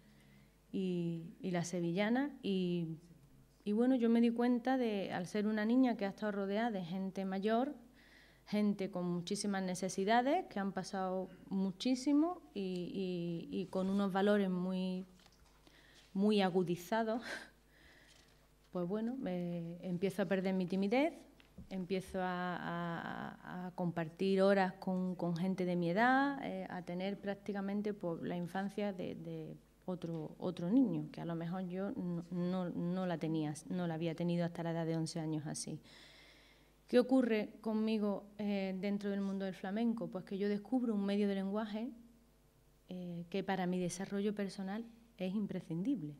y, y la sevillana, y Y bueno, yo me di cuenta de, al ser una niña que ha estado rodeada de gente mayor, gente con muchísimas necesidades, que han pasado muchísimo y, y, y con unos valores muy, muy agudizados, pues bueno, me, empiezo a perder mi timidez, empiezo a, a, a compartir horas con, con gente de mi edad, eh, a tener prácticamente pues, la infancia de... de Otro, otro niño, que a lo mejor yo no, no, no la tenía, no la había tenido hasta la edad de once años así. ¿Qué ocurre conmigo eh, dentro del mundo del flamenco? Pues que yo descubro un medio de lenguaje eh, que para mi desarrollo personal es imprescindible.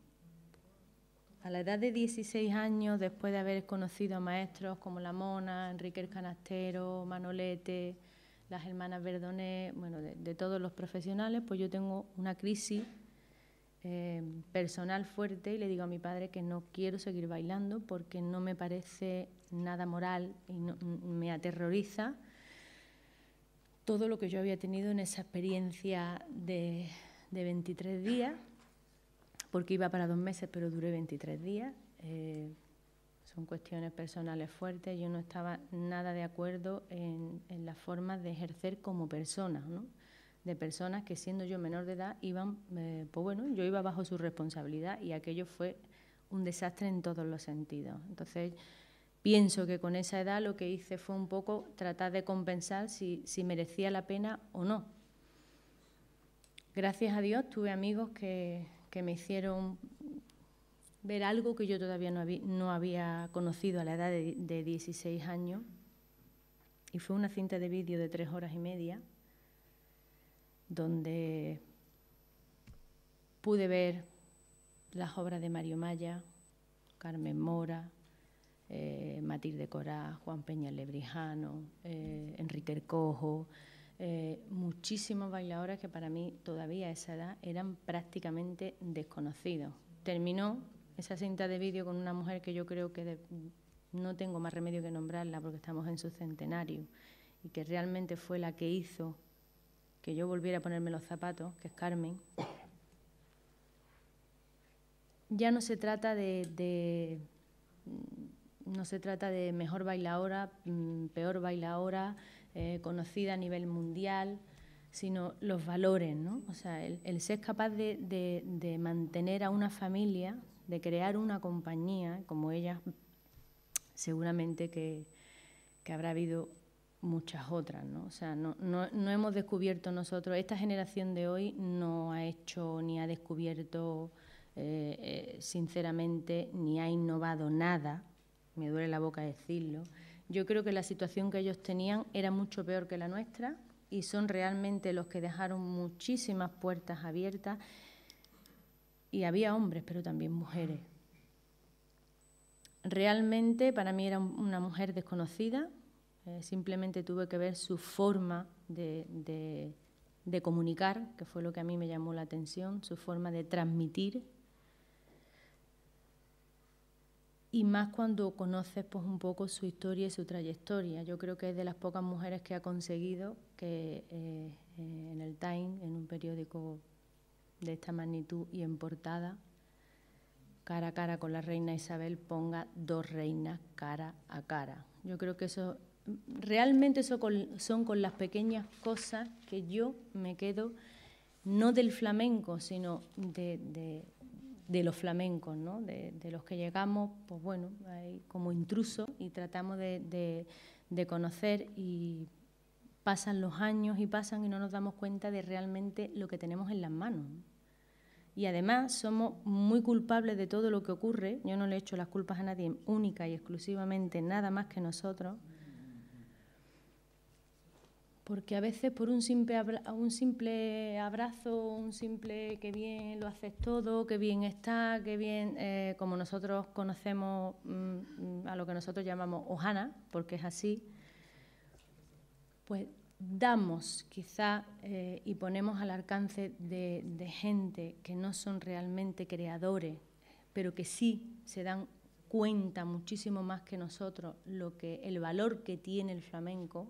A la edad de dieciséis años, después de haber conocido a maestros como La Mona, Enrique el Canastero, Manolete, las hermanas Verdonet, bueno, de, de todos los profesionales, pues yo tengo una crisis Eh, personal fuerte, y le digo a mi padre que no quiero seguir bailando porque no me parece nada moral y no, me aterroriza todo lo que yo había tenido en esa experiencia de, de veintitrés días, porque iba para dos meses pero duré veintitrés días. Eh, son cuestiones personales fuertes. Yo no estaba nada de acuerdo en, en las formas de ejercer como persona, ¿no? De personas que, siendo yo menor de edad, iban, eh, pues bueno, yo iba bajo su responsabilidad, y aquello fue un desastre en todos los sentidos. Entonces, pienso que con esa edad lo que hice fue un poco tratar de compensar si, si merecía la pena o no. Gracias a Dios tuve amigos que, que me hicieron ver algo que yo todavía no había, no había conocido a la edad de, de dieciséis años, y fue una cinta de vídeo de tres horas y media, donde pude ver las obras de Mario Maya, Carmen Mora, eh, Matilde Corá, Juan Peña Lebrijano, eh, Enrique el Cojo, eh, muchísimos bailadores que para mí todavía a esa edad eran prácticamente desconocidos. Terminó esa cinta de vídeo con una mujer que yo creo que de, no tengo más remedio que nombrarla porque estamos en su centenario, y que realmente fue la que hizo que yo volviera a ponerme los zapatos, que es Carmen. Ya no se trata de, de no se trata de mejor bailaora, peor bailaora, eh, conocida a nivel mundial, sino los valores, ¿no? O sea, el, el ser capaz de, de, de mantener a una familia, de crear una compañía, como ella, seguramente que, que habrá habido muchas otras, ¿no? O sea, no, no, no hemos descubierto nosotros, esta generación de hoy no ha hecho ni ha descubierto, eh, eh, sinceramente, ni ha innovado nada, me duele la boca decirlo. Yo creo que la situación que ellos tenían era mucho peor que la nuestra, y son realmente los que dejaron muchísimas puertas abiertas. y había hombres, pero también mujeres. Realmente para mí era una mujer desconocida, eh, simplemente tuve que ver su forma de, de, de comunicar, que fue lo que a mí me llamó la atención, su forma de transmitir. Y más cuando conoces pues, un poco su historia y su trayectoria. Yo creo que es de las pocas mujeres que ha conseguido que eh, eh, en el Time, en un periódico de esta magnitud y en portada, cara a cara con la reina Isabel, ponga dos reinas cara a cara. Yo creo que eso, realmente eso con, son con las pequeñas cosas que yo me quedo, no del flamenco, sino de... de de los flamencos, ¿no? de, de los que llegamos, pues bueno, ahí como intrusos y tratamos de, de, de conocer y pasan los años y pasan y no nos damos cuenta de realmente lo que tenemos en las manos. Y además somos muy culpables de todo lo que ocurre, yo no le echo las culpas a nadie, única y exclusivamente nada más que nosotros, porque a veces por un simple, abra un simple abrazo, un simple que bien lo haces todo, que bien está, que bien, eh, como nosotros conocemos mmm, a lo que nosotros llamamos Ohana, porque es así, pues damos quizá eh, y ponemos al alcance de, de gente que no son realmente creadores, pero que sí se dan cuenta muchísimo más que nosotros lo que, el valor que tiene el flamenco.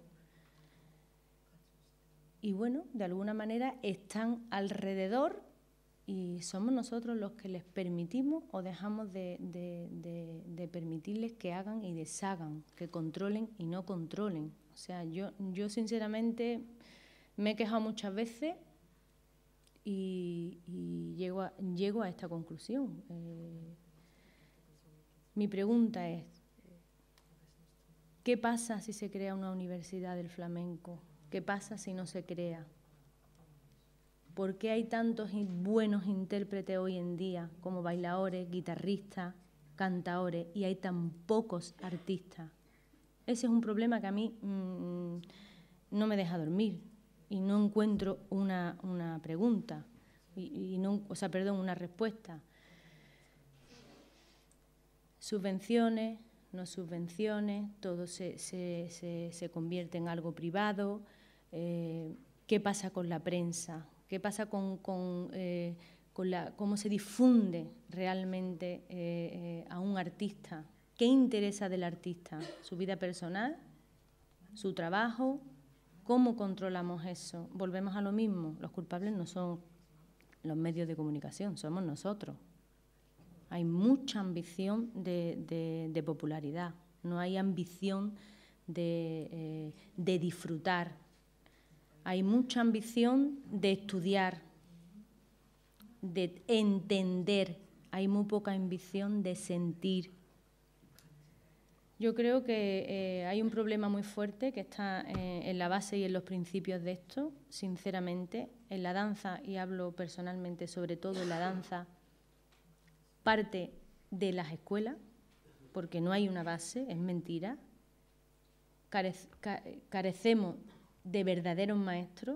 Y bueno, de alguna manera están alrededor y somos nosotros los que les permitimos o dejamos de, de, de, de permitirles que hagan y deshagan, que controlen y no controlen. O sea, yo, yo sinceramente me he quejado muchas veces y, y llego, a, llego a esta conclusión. Eh, mi pregunta es, ¿qué pasa si se crea una universidad del flamenco? ¿Qué pasa si no se crea? ¿Por qué hay tantos buenos intérpretes hoy en día como bailadores, guitarristas, cantaores y hay tan pocos artistas? Ese es un problema que a mí mmm, no me deja dormir y no encuentro una, una pregunta, y, y no, o sea, perdón, una respuesta. Subvenciones, no subvenciones, todo se, se, se, se convierte en algo privado. Eh, ¿Qué pasa con la prensa? ¿Qué pasa con, con, eh, con la, cómo se difunde realmente eh, eh, a un artista? ¿Qué interesa del artista? ¿Su vida personal? ¿Su trabajo? ¿Cómo controlamos eso? Volvemos a lo mismo. Los culpables no son los medios de comunicación, somos nosotros. Hay mucha ambición de, de, de popularidad, no hay ambición de, eh, de disfrutar. Hay mucha ambición de estudiar, de entender. Hay muy poca ambición de sentir. Yo creo que eh, hay un problema muy fuerte que está eh, en la base y en los principios de esto, sinceramente. En la danza, y hablo personalmente sobre todo en la danza, parte de las escuelas, porque no hay una base, es mentira. Carece, carecemos de verdaderos maestros,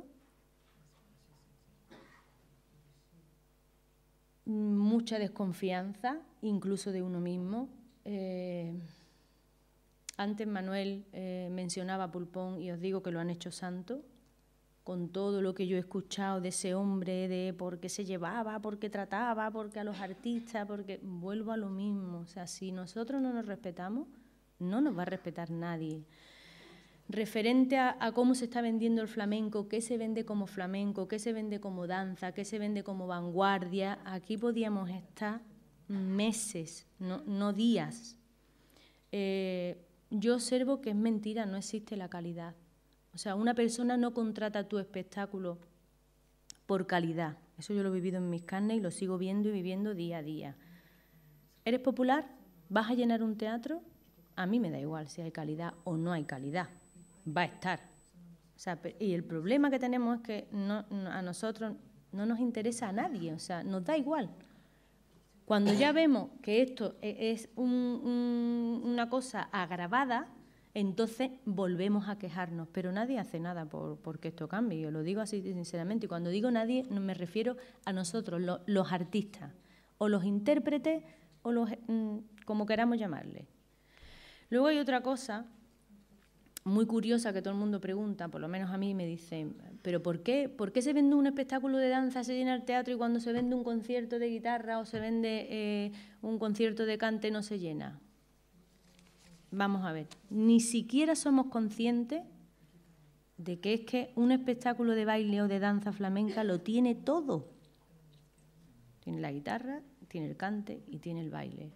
mucha desconfianza, incluso de uno mismo. Eh, antes Manuel eh, mencionaba a Pulpón y os digo que lo han hecho santo, con todo lo que yo he escuchado de ese hombre, de por qué se llevaba, por qué trataba, por qué a los artistas, porque vuelvo a lo mismo. O sea, si nosotros no nos respetamos, no nos va a respetar nadie. Referente a, a cómo se está vendiendo el flamenco, qué se vende como flamenco, qué se vende como danza, qué se vende como vanguardia, aquí podíamos estar meses, no, no días. Eh, yo observo que es mentira, no existe la calidad. O sea, una persona no contrata tu espectáculo por calidad. Eso yo lo he vivido en mis carnes y lo sigo viendo y viviendo día a día. ¿Eres popular? ¿Vas a llenar un teatro? A mí me da igual si hay calidad o no hay calidad. Va a estar. O sea, y el problema que tenemos es que no, no, a nosotros no nos interesa a nadie. O sea, nos da igual. Cuando ya vemos que esto es un, un, una cosa agravada, entonces volvemos a quejarnos, pero nadie hace nada por, por que esto cambie. Yo lo digo así sinceramente, y cuando digo nadie me refiero a nosotros, lo, los artistas. o los intérpretes, o los, mmm, como queramos llamarle. Luego hay otra cosa muy curiosa que todo el mundo pregunta, por lo menos a mí me dicen, ¿pero por qué? ¿Por qué se vende un espectáculo de danza, se llena el teatro y cuando se vende un concierto de guitarra o se vende eh, un concierto de cante no se llena? Vamos a ver, ni siquiera somos conscientes de que es que un espectáculo de baile o de danza flamenca lo tiene todo. Tiene la guitarra, tiene el cante y tiene el baile.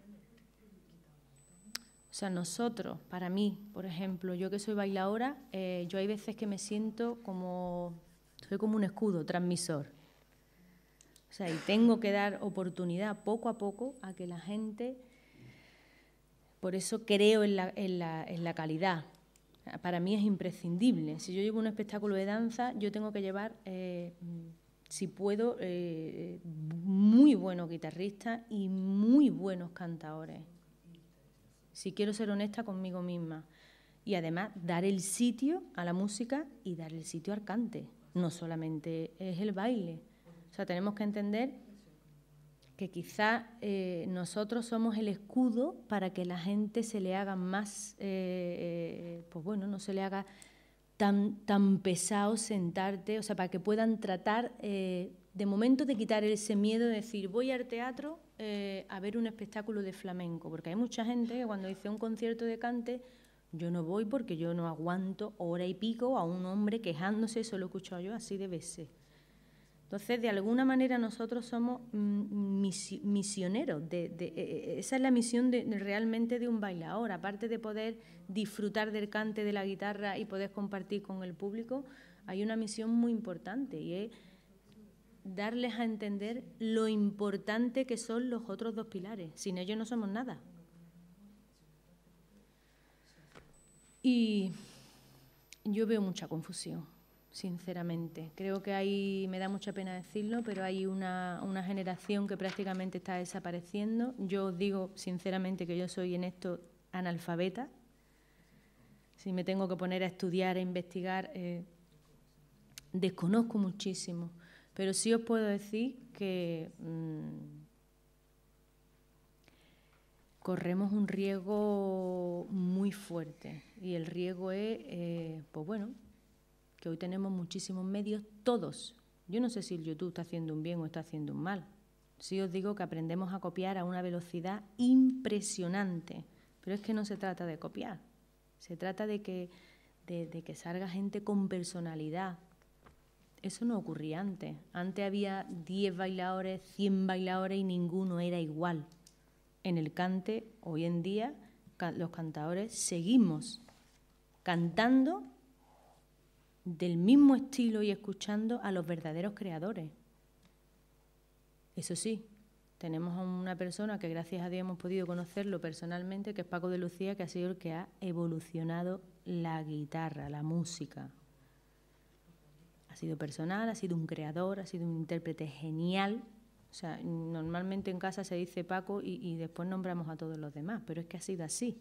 O sea, nosotros, para mí, por ejemplo, yo que soy bailadora, eh, yo hay veces que me siento como, soy como un escudo transmisor. O sea, y tengo que dar oportunidad poco a poco a que la gente, por eso creo en la, en la, en la calidad. Para mí es imprescindible. Si yo llevo un espectáculo de danza, yo tengo que llevar, eh, si puedo, eh, muy buenos guitarristas y muy buenos cantadores. Si quiero ser honesta conmigo misma. Y además dar el sitio a la música y dar el sitio al cante. No solamente es el baile. O sea, tenemos que entender que quizá eh, nosotros somos el escudo para que la gente se le haga más, eh, eh, pues bueno, no se le haga tan, tan pesado sentarte, o sea, para que puedan tratar eh, de momento de quitar ese miedo de decir, voy al teatro eh, a ver un espectáculo de flamenco, porque hay mucha gente que cuando dice un concierto de cante, yo no voy porque yo no aguanto hora y pico a un hombre quejándose, eso lo he escuchado yo así de veces. Entonces, de alguna manera nosotros somos misi misioneros, de, de, de, esa es la misión de, de, realmente de un bailador, aparte de poder disfrutar del cante de la guitarra y poder compartir con el público, hay una misión muy importante y es darles a entender lo importante que son los otros dos pilares. Sin ellos no somos nada. Y yo veo mucha confusión, sinceramente. Creo que hay, me da mucha pena decirlo, pero hay una, una generación que prácticamente está desapareciendo. Yo os digo sinceramente que yo soy en esto analfabeta. Si me tengo que poner a estudiar, a investigar, eh, desconozco muchísimo. Pero sí os puedo decir que mmm, corremos un riesgo muy fuerte. Y el riesgo es, eh, pues bueno, que hoy tenemos muchísimos medios, todos. Yo no sé si el YouTube está haciendo un bien o está haciendo un mal. Sí os digo que aprendemos a copiar a una velocidad impresionante. Pero es que no se trata de copiar. Se trata de que, de, de que salga gente con personalidad. Eso no ocurría antes. Antes había diez bailadores, cien bailadores y ninguno era igual. En el cante, hoy en día, los cantadores seguimos cantando del mismo estilo y escuchando a los verdaderos creadores. Eso sí, tenemos a una persona que gracias a Dios hemos podido conocerlo personalmente, que es Paco de Lucía, que ha sido el que ha evolucionado la guitarra, la música. Ha sido personal, ha sido un creador, ha sido un intérprete genial. O sea, normalmente en casa se dice Paco y, y después nombramos a todos los demás, pero es que ha sido así.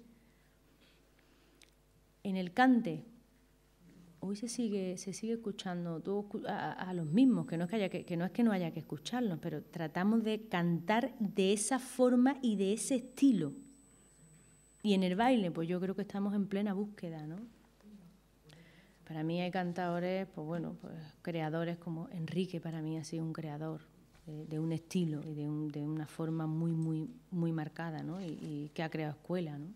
En el cante, hoy se sigue, se sigue escuchando todo a, a los mismos, que no, es que, haya que, que no es que no haya que escucharlos, pero tratamos de cantar de esa forma y de ese estilo. Y en el baile, pues yo creo que estamos en plena búsqueda, ¿no? Para mí hay cantadores, pues bueno, pues creadores como Enrique, para mí ha sido un creador de, de un estilo y de, un, de una forma muy, muy, muy marcada, ¿no? Y, y que ha creado escuela, ¿no?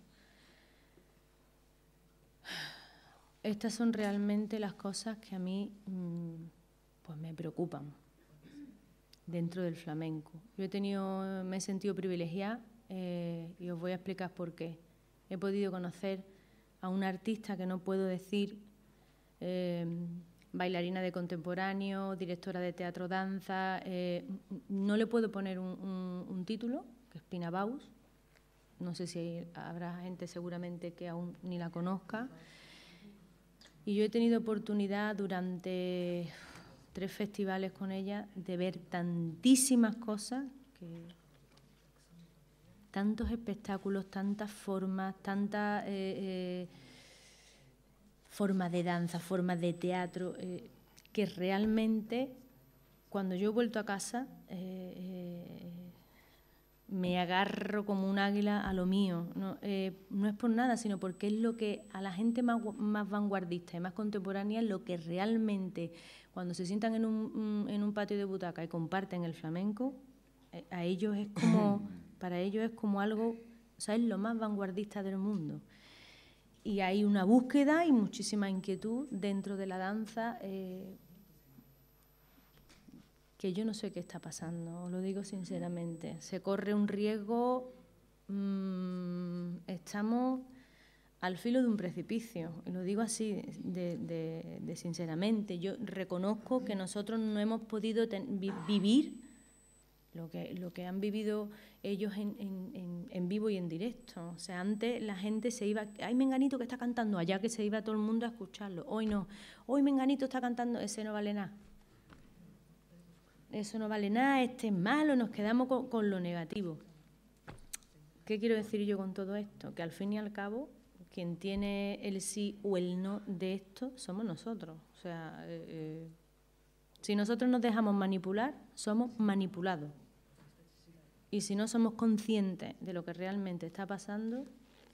Estas son realmente las cosas que a mí pues me preocupan dentro del flamenco. Yo he tenido, me he sentido privilegiada eh, y os voy a explicar por qué. He podido conocer a una artista que no puedo decir eh, bailarina de contemporáneo, directora de teatro danza, eh, no le puedo poner un, un, un título, que es Pina Bausch. No sé si habrá gente seguramente que aún ni la conozca. Y yo he tenido oportunidad durante tres festivales con ella de ver tantísimas cosas, que, tantos espectáculos, tantas formas, tantas eh, eh, formas de danza, formas de teatro, eh, que realmente cuando yo he vuelto a casa, eh, eh, me agarro como un águila a lo mío. No, eh, no es por nada, sino porque es lo que a la gente más, más vanguardista y más contemporánea, lo que realmente, cuando se sientan en un, en un patio de butaca y comparten el flamenco, eh, a ellos es como, para ellos es como algo, o sea, es lo más vanguardista del mundo. Y hay una búsqueda y muchísima inquietud dentro de la danza, eh, que yo no sé qué está pasando, os lo digo sinceramente. Se corre un riesgo, mmm, estamos al filo de un precipicio, y lo digo así de, de, de sinceramente. Yo reconozco que nosotros no hemos podido ten, vi, vivir lo que, lo que han vivido ellos en, en, en, en vivo y en directo. O sea, antes la gente se iba, ¡ay, Menganito que está cantando! Allá que se iba todo el mundo a escucharlo. Hoy no, hoy Menganito está cantando, ese no vale nada. Eso no vale nada, este es malo, nos quedamos con, con lo negativo. ¿Qué quiero decir yo con todo esto? Que al fin y al cabo, quien tiene el sí o el no de esto somos nosotros. O sea, eh, eh, si nosotros nos dejamos manipular, somos manipulados. Y si no somos conscientes de lo que realmente está pasando...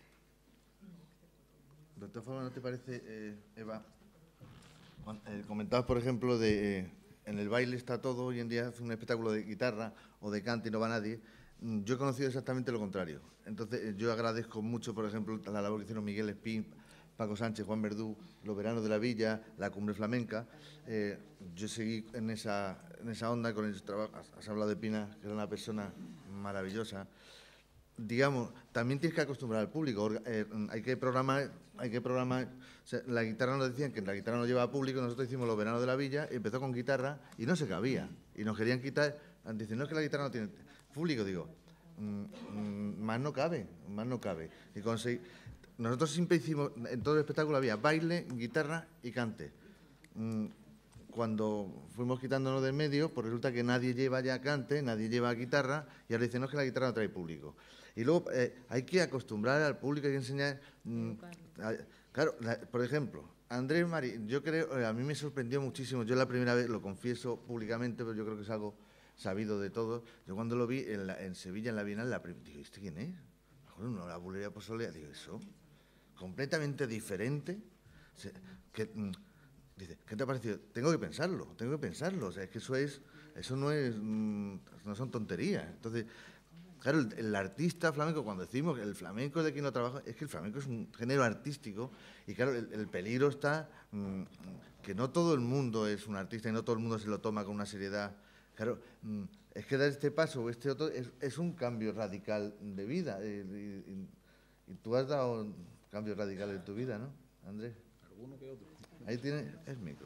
De otra forma, ¿no te parece, eh, Eva? Eh, comentabas, por ejemplo, de... Eh, en el baile está todo, hoy en día hace un espectáculo de guitarra o de cante y no va nadie. Yo he conocido exactamente lo contrario. Entonces, yo agradezco mucho, por ejemplo, la labor que hicieron Miguel Espín, Paco Sánchez, Juan Verdú, los veranos de la Villa, la Cumbre Flamenca. Eh, yo seguí en esa, en esa onda con el trabajo. Has hablado de Pina, que era una persona maravillosa. Digamos, también tienes que acostumbrar al público. Eh, hay que programar, hay que programar. O sea, la guitarra nos decían que la guitarra no llevaba público. Nosotros hicimos los veranos de la Villa, empezó con guitarra y no se cabía. Y nos querían quitar. Dicen, no, es que la guitarra no tiene público. Digo, mmm, mmm, más no cabe, más no cabe. Y conseguí, nosotros siempre hicimos, en todo el espectáculo había baile, guitarra y cante. Mm, Cuando fuimos quitándonos del medio, pues resulta que nadie lleva ya cante, nadie lleva guitarra, y ahora dicen, no, es que la guitarra no trae público. Y luego eh, hay que acostumbrar al público, hay que enseñar... Mmm, a, claro, la, por ejemplo, Andrés Marín, yo creo, eh, a mí me sorprendió muchísimo, yo la primera vez, lo confieso públicamente, pero yo creo que es algo sabido de todos, yo cuando lo vi en, la, en Sevilla, en la Bienal, la primera, digo, ¿este quién es? Bueno, la bulería pozolea, digo, eso, completamente diferente, o sea, que... Mmm, dice, ¿qué te ha parecido? Tengo que pensarlo, tengo que pensarlo. O sea, es que eso es, eso no es, mmm, no son tonterías. Entonces, claro, el, el artista flamenco, cuando decimos que el flamenco es de quien no trabaja, es que el flamenco es un género artístico y claro, el, el peligro está mmm, que no todo el mundo es un artista y no todo el mundo se lo toma con una seriedad. Claro, mmm, es que dar este paso o este otro es, es un cambio radical de vida. Y, y, y tú has dado un cambio radical en tu vida, ¿no, Andrés? Alguno que otro. Ahí tiene el micro.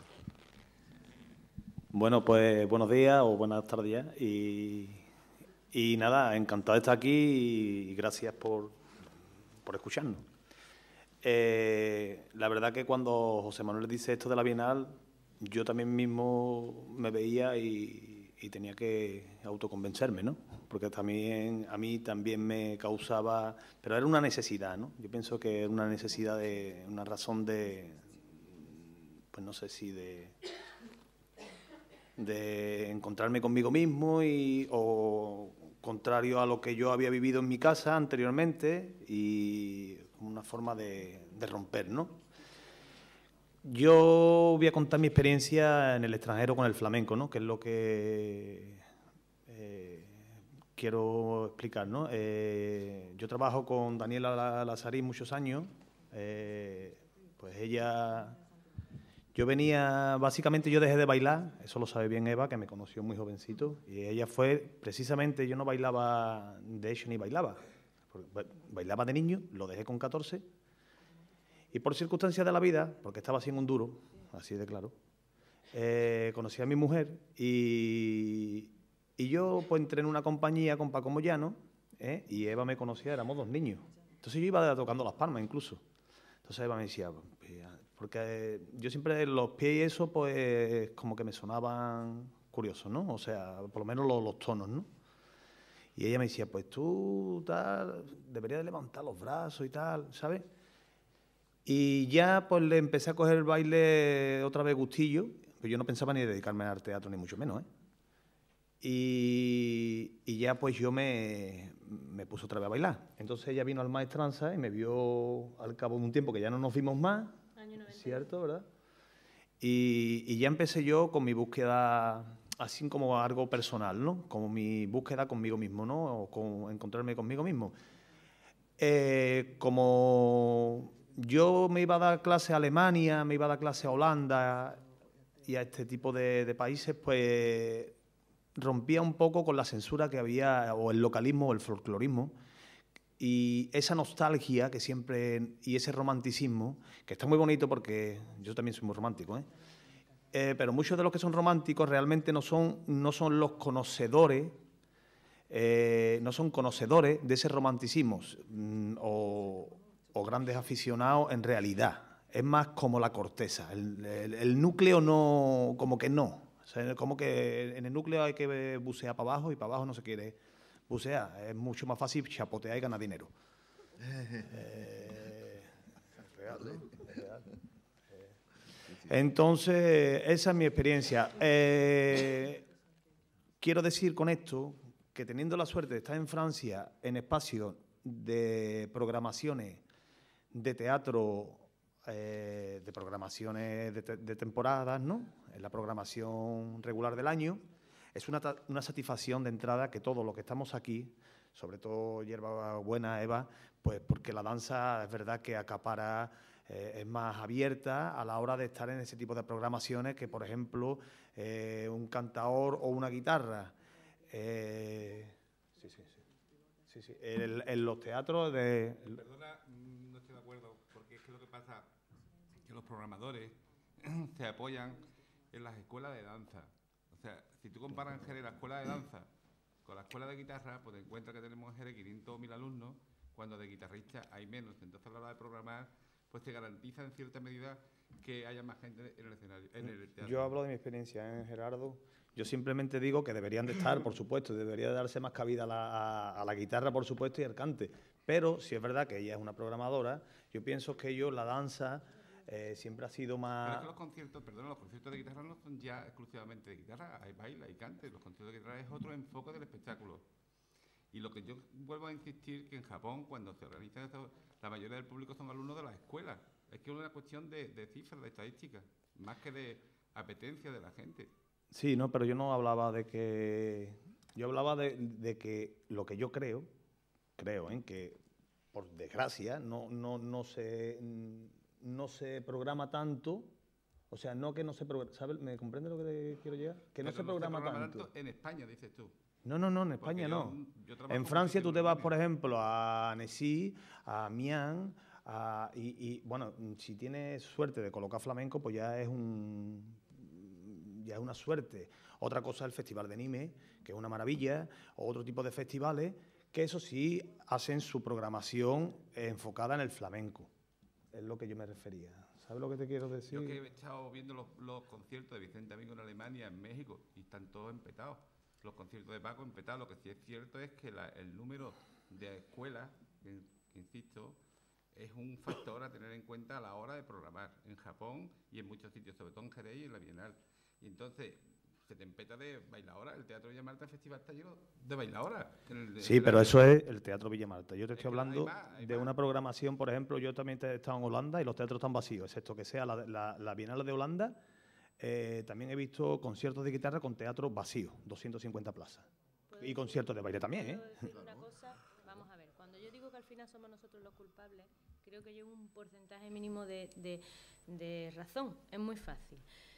Bueno, pues buenos días o buenas tardes ya. Y, y nada, encantado de estar aquí y gracias por, por escucharnos. Eh, la verdad que cuando José Manuel dice esto de la Bienal, yo también mismo me veía y, y tenía que autoconvencerme, ¿no? Porque también a mí también me causaba... Pero era una necesidad, ¿no? Yo pienso que era una necesidad, de una razón de... pues no sé si de, de encontrarme conmigo mismo y, o contrario a lo que yo había vivido en mi casa anteriormente y una forma de, de romper, ¿no? Yo voy a contar mi experiencia en el extranjero con el flamenco, ¿no? Que es lo que eh, quiero explicar, ¿no? Eh, yo trabajo con Daniela Lazarí muchos años, eh, pues ella... Yo venía, básicamente yo dejé de bailar, eso lo sabe bien Eva, que me conoció muy jovencito, y ella fue, precisamente, yo no bailaba, de hecho ni bailaba, bailaba de niño, lo dejé con catorce, y por circunstancias de la vida, porque estaba sin un duro, así de claro, eh, conocí a mi mujer, y, y yo pues entré en una compañía con Paco Moyano, ¿eh? Y Eva me conocía, éramos dos niños, entonces yo iba tocando las palmas incluso, entonces Eva me decía... Porque yo siempre los pies y eso, pues, como que me sonaban curiosos, ¿no? O sea, por lo menos los, los tonos, ¿no? Y ella me decía, pues tú, tal, deberías de levantar los brazos y tal, ¿sabes? Y ya, pues, le empecé a coger el baile otra vez gustillo, pero yo no pensaba ni dedicarme al teatro, ni mucho menos, ¿eh? Y, y ya pues yo me, me puse otra vez a bailar. Entonces ella vino al Maestranza y me vio al cabo de un tiempo que ya no nos vimos más, Año noventa. ¿Cierto, verdad? Y, y ya empecé yo con mi búsqueda, así como algo personal, ¿no? Como mi búsqueda conmigo mismo, ¿no? O con encontrarme conmigo mismo. Eh, como yo me iba a dar clase a Alemania, me iba a dar clase a Holanda y a este tipo de, de países, pues rompía un poco con la censura que había, o el localismo o el folclorismo, y esa nostalgia que siempre, y ese romanticismo, que está muy bonito porque yo también soy muy romántico, ¿eh? Eh, pero muchos de los que son románticos realmente no son, no son los conocedores, eh, no son conocedores de ese romanticismo mm, o, o grandes aficionados en realidad. Es más como la corteza, el, el, el núcleo no, como que no. O sea, como que en el núcleo hay que bucear para abajo y para abajo no se quiere bucear. Es mucho más fácil chapotear y ganar dinero. eh, es real, ¿no? Es real. Entonces, esa es mi experiencia. Eh, quiero decir con esto que teniendo la suerte de estar en Francia en espacios de programaciones de teatro, eh, de programaciones de, te de temporadas, ¿no? En la programación regular del año, es una, una satisfacción de entrada que todos los que estamos aquí, sobre todo Hierba Buena, Eva, pues porque la danza es verdad que acapara, eh, es más abierta a la hora de estar en ese tipo de programaciones que, por ejemplo, eh, un cantaor o una guitarra. Eh, sí, sí, sí. sí, sí. En, en los teatros de... Perdona, no estoy de acuerdo, porque es que lo que pasa es que los programadores se apoyan en las escuelas de danza. O sea, si tú comparas en Jerez la escuela de danza con la escuela de guitarra, pues te encuentras que tenemos en Jerez quinientos mil alumnos, cuando de guitarristas hay menos. Entonces, a la hora de programar, pues te garantiza en cierta medida que haya más gente en el escenario, en el teatro. Yo hablo de mi experiencia, ¿eh, Gerardo? Yo simplemente digo que deberían de estar, por supuesto, debería de darse más cabida a la, a, a la guitarra, por supuesto, y al cante. Pero si es verdad que ella es una programadora, yo pienso que ellos, la danza, eh, siempre ha sido más... Pero es que los conciertos, perdón, los conciertos de guitarra no son ya exclusivamente de guitarra, hay baile, hay cante. Los conciertos de guitarra es otro enfoque del espectáculo. Y lo que yo vuelvo a insistir, que en Japón, cuando se organizan esto, la mayoría del público son alumnos de las escuelas. Es que es una cuestión de, de cifras, de estadísticas, más que de apetencia de la gente. Sí, no, pero yo no hablaba de que... Yo hablaba de, de que lo que yo creo, creo, ¿eh? Que por desgracia no, no, no, se, no se programa tanto, o sea, no que no se programa, ¿sabes? ¿Me comprende lo que te quiero llegar? Que no Pero se programa, no se programa tanto. tanto en España, dices tú. No, no, no, en España yo, no. Yo en Francia tú te vas, por ejemplo, a Annecy, a Amiens, a, y, y, bueno, si tienes suerte de colocar flamenco, pues ya es un... ya es una suerte. Otra cosa es el Festival de Nîmes, que es una maravilla, o otro tipo de festivales, que eso sí hacen su programación enfocada en el flamenco. Es lo que yo me refería. ¿Sabes lo que te quiero decir? Yo que he estado viendo los, los conciertos de Vicente Amigo en Alemania, en México, y están todos empetados. Los conciertos de Paco empetados. Lo que sí es cierto es que la, el número de escuelas, que, que insisto, es un factor a tener en cuenta a la hora de programar en Japón y en muchos sitios, sobre todo en Jerez y en la Bienal. Y entonces se te empeta de bailadoras. El Teatro Villa Marta, el festival está lleno de bailadoras. Sí, pero eso es el Teatro Villa Marta. Yo te estoy hablando más, de más. una programación, por ejemplo, yo también he estado en Holanda y los teatros están vacíos, excepto que sea la, la, la Bienal de Holanda. Eh, también he visto conciertos de guitarra con teatros vacíos, doscientas cincuenta plazas. Y conciertos de baile también, ¿eh? ¿Puedo decir una cosa? Vamos a ver, cuando yo digo que al final somos nosotros los culpables, creo que llevo un porcentaje mínimo de, de, de razón. Es muy fácil.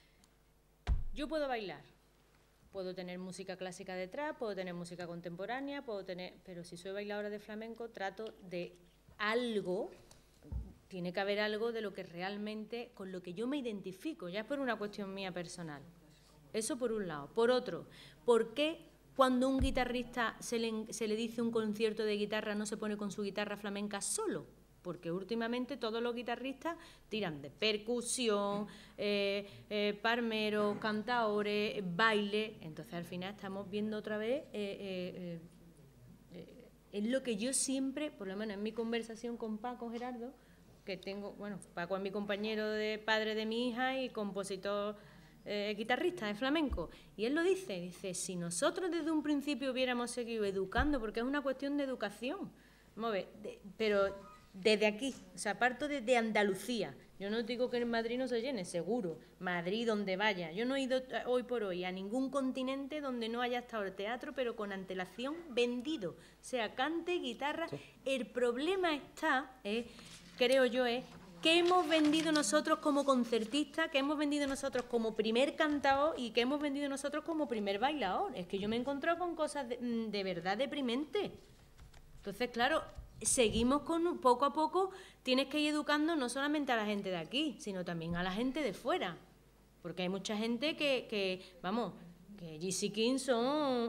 Yo puedo bailar, puedo tener música clásica detrás, puedo tener música contemporánea, puedo tener, pero si soy bailadora de flamenco, trato de algo, tiene que haber algo de lo que realmente, con lo que yo me identifico, ya es por una cuestión mía personal. Eso por un lado. Por otro, ¿por qué cuando un guitarrista se le, se le dice un concierto de guitarra no se pone con su guitarra flamenca solo? Porque últimamente todos los guitarristas tiran de percusión, eh, eh, parmeros, cantaores, baile. Entonces al final estamos viendo otra vez, eh, eh, eh, es lo que yo siempre, por lo menos en mi conversación con Paco, Gerardo, que tengo, bueno, Paco es mi compañero de padre de mi hija y compositor eh, guitarrista de flamenco. Y él lo dice, dice, si nosotros desde un principio hubiéramos seguido educando, porque es una cuestión de educación, vamos a ver, de, pero desde aquí, o sea, parto desde Andalucía. Yo no digo que en Madrid no se llene, seguro, Madrid donde vaya. Yo no he ido hoy por hoy a ningún continente donde no haya estado el teatro, pero con antelación vendido, sea cante, guitarra. Sí. El problema está, eh, creo yo, es que hemos vendido nosotros como concertistas, que hemos vendido nosotros como primer cantador y que hemos vendido nosotros como primer bailador. Es que yo me he encontrado con cosas de, de verdad deprimentes. Entonces, claro, seguimos con, poco a poco, tienes que ir educando no solamente a la gente de aquí, sino también a la gente de fuera. Porque hay mucha gente que, que vamos, que G C King son...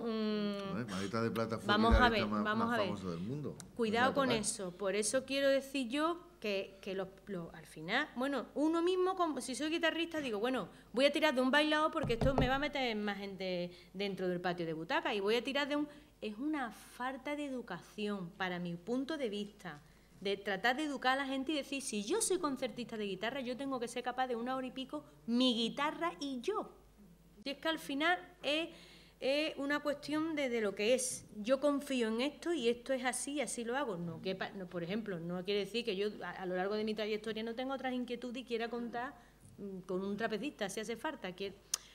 Um, Marita de Plata fue vamos a ver, más, vamos más a ver. famoso del mundo. Cuidado con eso. Por eso quiero decir yo que, que los, los, al final, bueno, uno mismo, como, si soy guitarrista, digo, bueno, voy a tirar de un bailador porque esto me va a meter más gente dentro del patio de butaca y voy a tirar de un... Es una falta de educación, para mi punto de vista, de tratar de educar a la gente y decir, si yo soy concertista de guitarra, yo tengo que ser capaz de una hora y pico, mi guitarra y yo. Y es que al final es, es una cuestión de, de lo que es. Yo confío en esto y esto es así y así lo hago. No, que, no, por ejemplo, no quiere decir que yo a, a lo largo de mi trayectoria no tenga otras inquietudes y quiera contar mmm, con un trapecista, si hace falta. Que,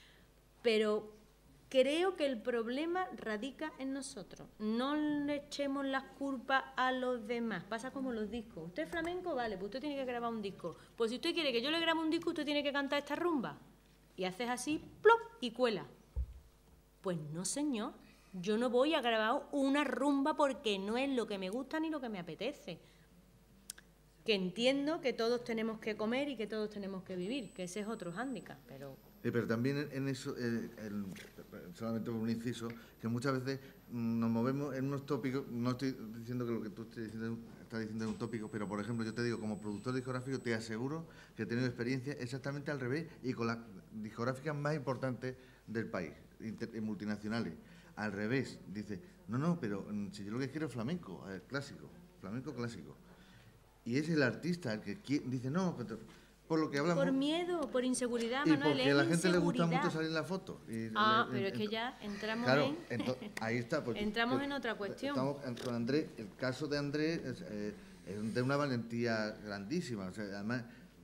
pero... Creo que el problema radica en nosotros. No le echemos las culpas a los demás. Pasa como los discos. ¿Usted es flamenco? Vale, pues usted tiene que grabar un disco. Pues si usted quiere que yo le grabe un disco, usted tiene que cantar esta rumba. Y haces así, plop, y cuela. Pues no, señor. Yo no voy a grabar una rumba porque no es lo que me gusta ni lo que me apetece. Que entiendo que todos tenemos que comer y que todos tenemos que vivir, que ese es otro hándicap, pero... Sí, pero también en eso, eh, el, solamente por un inciso, que muchas veces nos movemos en unos tópicos, no estoy diciendo que lo que tú estás diciendo, estás diciendo es un tópico, pero por ejemplo yo te digo, como productor discográfico te aseguro que he tenido experiencia exactamente al revés y con las discográficas más importantes del país, inter, multinacionales, al revés, dice, no, no, pero si yo lo que quiero es flamenco, eh, clásico, flamenco clásico, y es el artista el que quiere, dice, no, pero... Por lo que hablamos. Por miedo, por inseguridad, y Manuel, porque a la gente le gusta mucho salir en la foto. Y ah, le, pero en, es que ya entramos claro, en... Ento, ahí está. Pues, entramos que, en otra cuestión. Estamos con Andrés. El caso de Andrés es, eh, es de una valentía grandísima. O sea, además,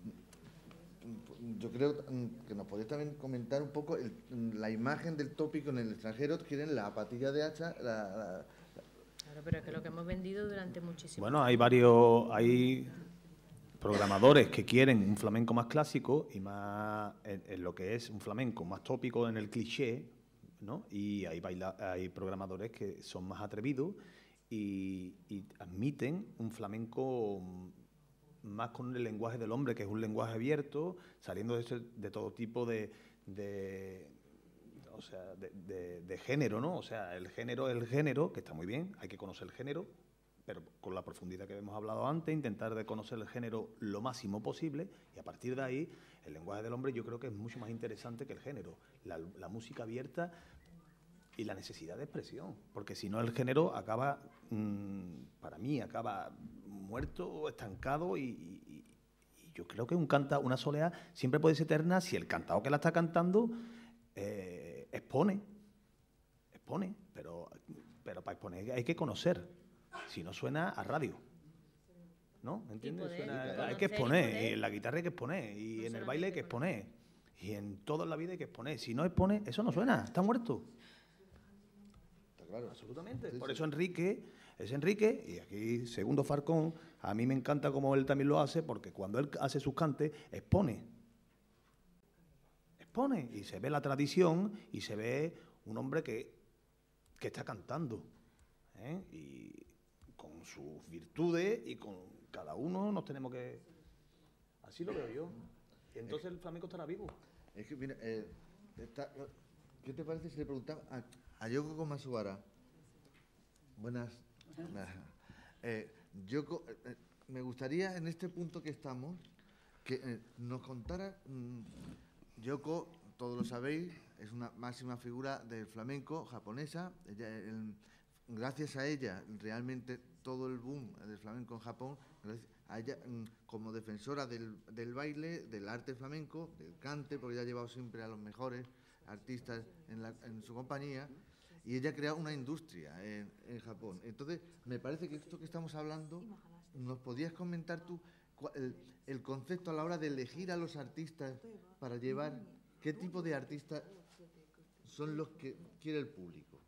yo creo que nos podéis también comentar un poco el, la imagen del tópico en el extranjero. Quieren la patilla de hacha, la, la, la... Claro, pero es que lo que hemos vendido durante muchísimo Bueno, hay varios... Hay programadores que quieren un flamenco más clásico y más en, en lo que es un flamenco más tópico en el cliché, ¿no? Y hay, baila, hay programadores que son más atrevidos y, y admiten un flamenco más con el lenguaje del hombre, que es un lenguaje abierto, saliendo de, ese, de todo tipo de, de, o sea, de, de, de género, ¿no? O sea, el género es el género, que está muy bien, hay que conocer el género, pero con la profundidad que hemos hablado antes, intentar de conocer el género lo máximo posible y a partir de ahí el lenguaje del hombre yo creo que es mucho más interesante que el género, la, la música abierta y la necesidad de expresión, porque si no el género acaba, mmm, para mí, acaba muerto, estancado y, y, y yo creo que un canta, una soleá siempre puede ser eterna si el cantado que la está cantando eh, expone, expone, pero, pero para exponer hay que conocer. Si no suena a radio, ¿no? ¿Me entiendes? Suena, hay que exponer, y en la guitarra hay que exponer, y no en el baile hay que exponer, y en toda la vida hay que exponer. Si no expone, eso no suena, está muerto. Está claro, absolutamente. Sí, Por sí. eso Enrique es Enrique, y aquí Segundo Farcón, a mí me encanta cómo él también lo hace, porque cuando él hace sus cantes, expone. Expone, y se ve la tradición, y se ve un hombre que, que está cantando, ¿eh? Y con sus virtudes y con cada uno nos tenemos que... Así lo veo yo. Y entonces el flamenco estará vivo. Es que, mira, eh, está, ¿qué te parece si le preguntamos a, a Yoko Komatsubara? Buenas. Eh, Yoko, eh, me gustaría en este punto que estamos que eh, nos contara... Mmm, Yoko, todos lo sabéis, es una máxima figura del flamenco japonesa. Ella, el, gracias a ella, realmente todo el boom del flamenco en Japón, gracias a ella como defensora del, del baile, del arte flamenco, del cante, porque ella ha llevado siempre a los mejores artistas en, la, en su compañía, y ella ha creado una industria en, en Japón. Entonces, me parece que esto que estamos hablando, ¿nos podías comentar tú el, el concepto a la hora de elegir a los artistas para llevar, qué tipo de artistas son los que quiere el público?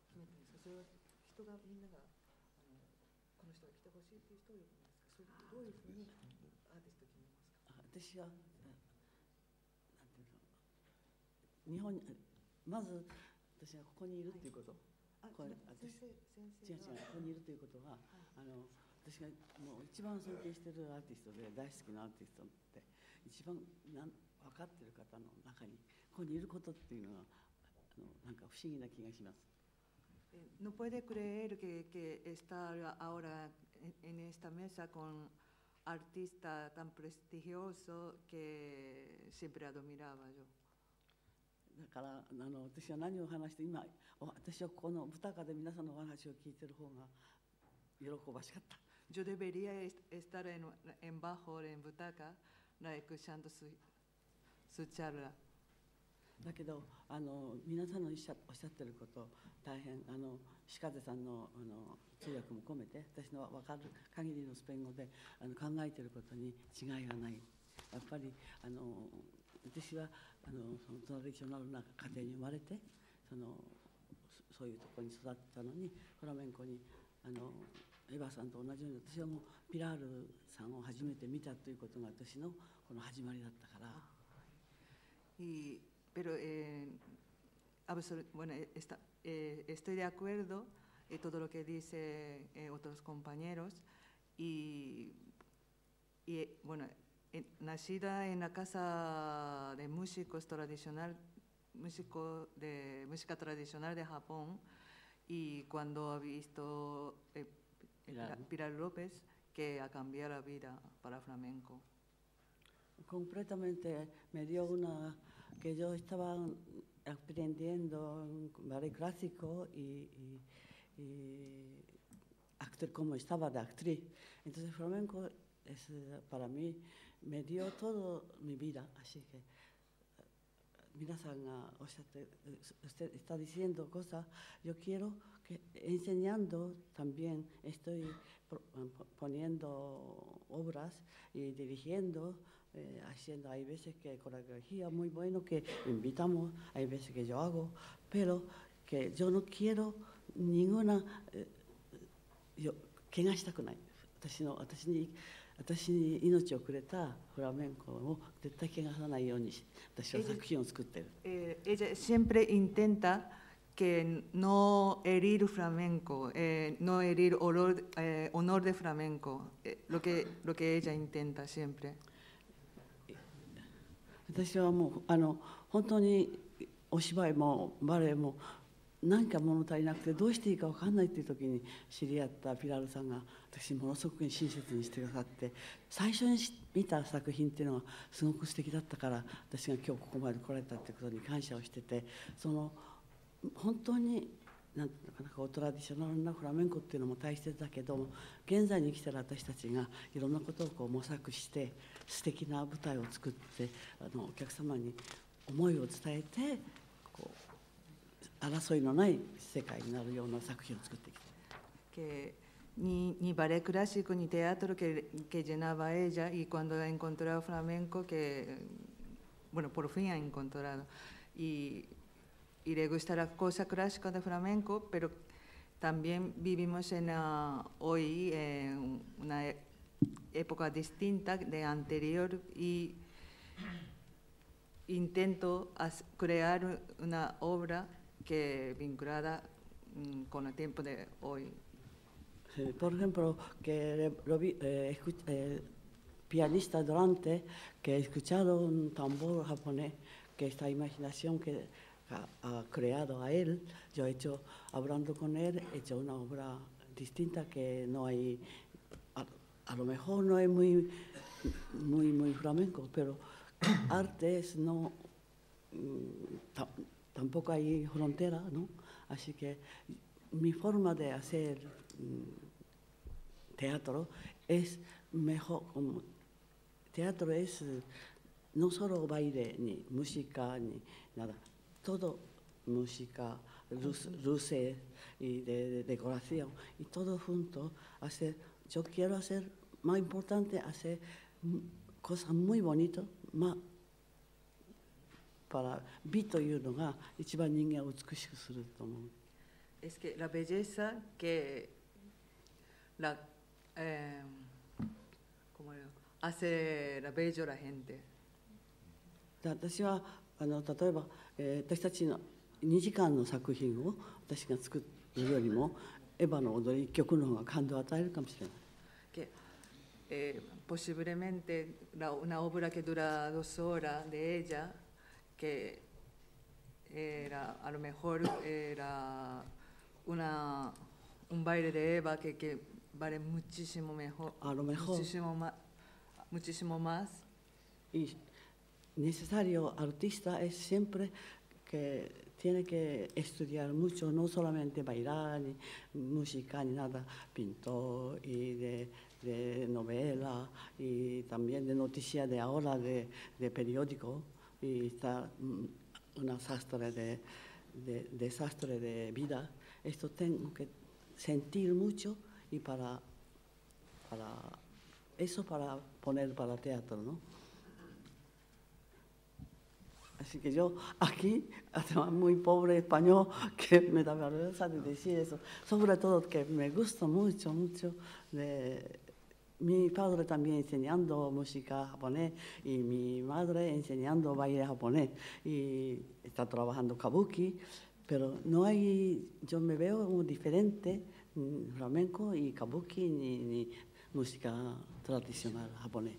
私はなんていうの、日本にまず私がここにいるっていうこと、これ私違う違うここにいるということは、あの私がもう一番尊敬しているアーティストで大好きなアーティストって一番なん分かっている方の中にここにいることっていうのはあのなんか不思議な気がします。 No puede creer que, que estar ahora en, en esta mesa con artista tan prestigioso que siempre admiraba yo. だからあの私は何を話して今私はこのブタカで皆さんのお話を聞いてる方が喜ばしかった。 Yo debería estar en, en bajo en butaca escuchando su, su charla. だけどあの皆さんのおっしゃってること大変あの鹿瀬さんのあの通訳も込めて私の分かる限りのスペイン語であの考えていることに違いがない。やっぱりあの私はあのそのトラディショナルな家庭に生まれてそのそういうところに育ったのにフラメンコにあのエヴァさんと同じように私はもうピラールさんを初めて見たということが私のこの始まりだったから。 Y pero eh, bueno, está, eh, estoy de acuerdo en todo lo que dicen eh, otros compañeros y, y bueno, en, nacida en la casa de músicos tradicional, músico de música tradicional de Japón y cuando ha visto eh, Pilar. Pilar López que ha cambiado la vida para flamenco. Completamente me dio una que yo estaba aprendiendo ballet clásico y, y, y actor, como estaba de actriz. Entonces flamenco es, para mí me dio toda mi vida, así que皆さんがおっしゃってusted está diciendo cosas, yo quiero que enseñando también estoy poniendo obras y dirigiendo, eh, haciendo, hay veces que coreografía muy bueno que invitamos, hay veces que yo hago, pero que yo no quiero ninguna, eh, yo, 怪我したくない。私の私に私に命をくれたフラメンコを絶対怪我さないように私は作品を作ってる。 Eh, ella siempre intenta que no herir flamenco, eh, no herir honor, eh, honor de flamenco, eh, lo que lo que ella intenta siempre. 私はもうあの本当にお芝居もバレエも何か物足りなくてどうしていいか分かんないっていう時に知り合ったピラールさんが私ものすごく親切にしてくださって最初に見た作品っていうのはすごく素敵だったから私が今日ここまで来られたってことに感謝をしててその本当になんていうのかなトラディショナルなフラメンコっていうのも大切だけども現在に生きてる私たちがいろんなことをこう模索して素敵な舞台を作ってあのお客様に思いを伝えてこう争いのない世界になるような作品を作ってきて。 Ni, ni ballet clásico ni teatro que, que llenaba ella y cuando ha encontrado flamenco que, bueno, por fin ha encontrado. Y, y le gusta la cosa clásica de flamenco, pero también vivimos en uh, hoy en una época distinta de anterior y intento crear una obra que vinculada um, con el tiempo de hoy. Por ejemplo, que lo vi, eh, eh, pianista Durante, que he escuchado un tambor japonés, que esta imaginación que ha, ha creado a él, yo he hecho, hablando con él, he hecho una obra distinta que no hay, a, a lo mejor no es muy, muy, muy flamenco, pero arte es no, tampoco hay frontera, ¿no? Así que mi forma de hacer teatro es mejor, como teatro es no solo baile, ni música, ni nada, todo música, luz, luces y de, de decoración, y todo junto, hacer, yo quiero hacer, más importante, hacer cosas muy bonitas, más para美というのが一番人間を美しくすると思う。 Es que la belleza que la, eh, ¿cómo digo? Hace la bello la gente. 私はあの例えば、えー、私たちのにじかんの作品を私が作るよりもエヴァの踊りいっきょくの方が感動を与えるかもしれない。 Que, eh, posiblemente la, una obra que dura dos horas de ella, que era a lo mejor era una, un baile de Eva que, que vale muchísimo mejor, a lo mejor muchísimo más, muchísimo más. Y necesario artista es siempre que tiene que estudiar mucho, no solamente bailar, ni música, ni nada, pintor y de, de novela y también de noticias de ahora, de, de periódico, y está una sastre de, de, desastre de vida. Esto tengo que sentir mucho y para, para eso para poner para teatro, ¿no? Así que yo aquí, además muy pobre español, que me da vergüenza de decir eso, sobre todo que me gusta mucho, mucho de mi padre también enseñando música japonés y mi madre enseñando baile japonés y está trabajando kabuki, pero no hay, yo me veo muy diferente flamenco y kabuki ni, ni música tradicional japonés.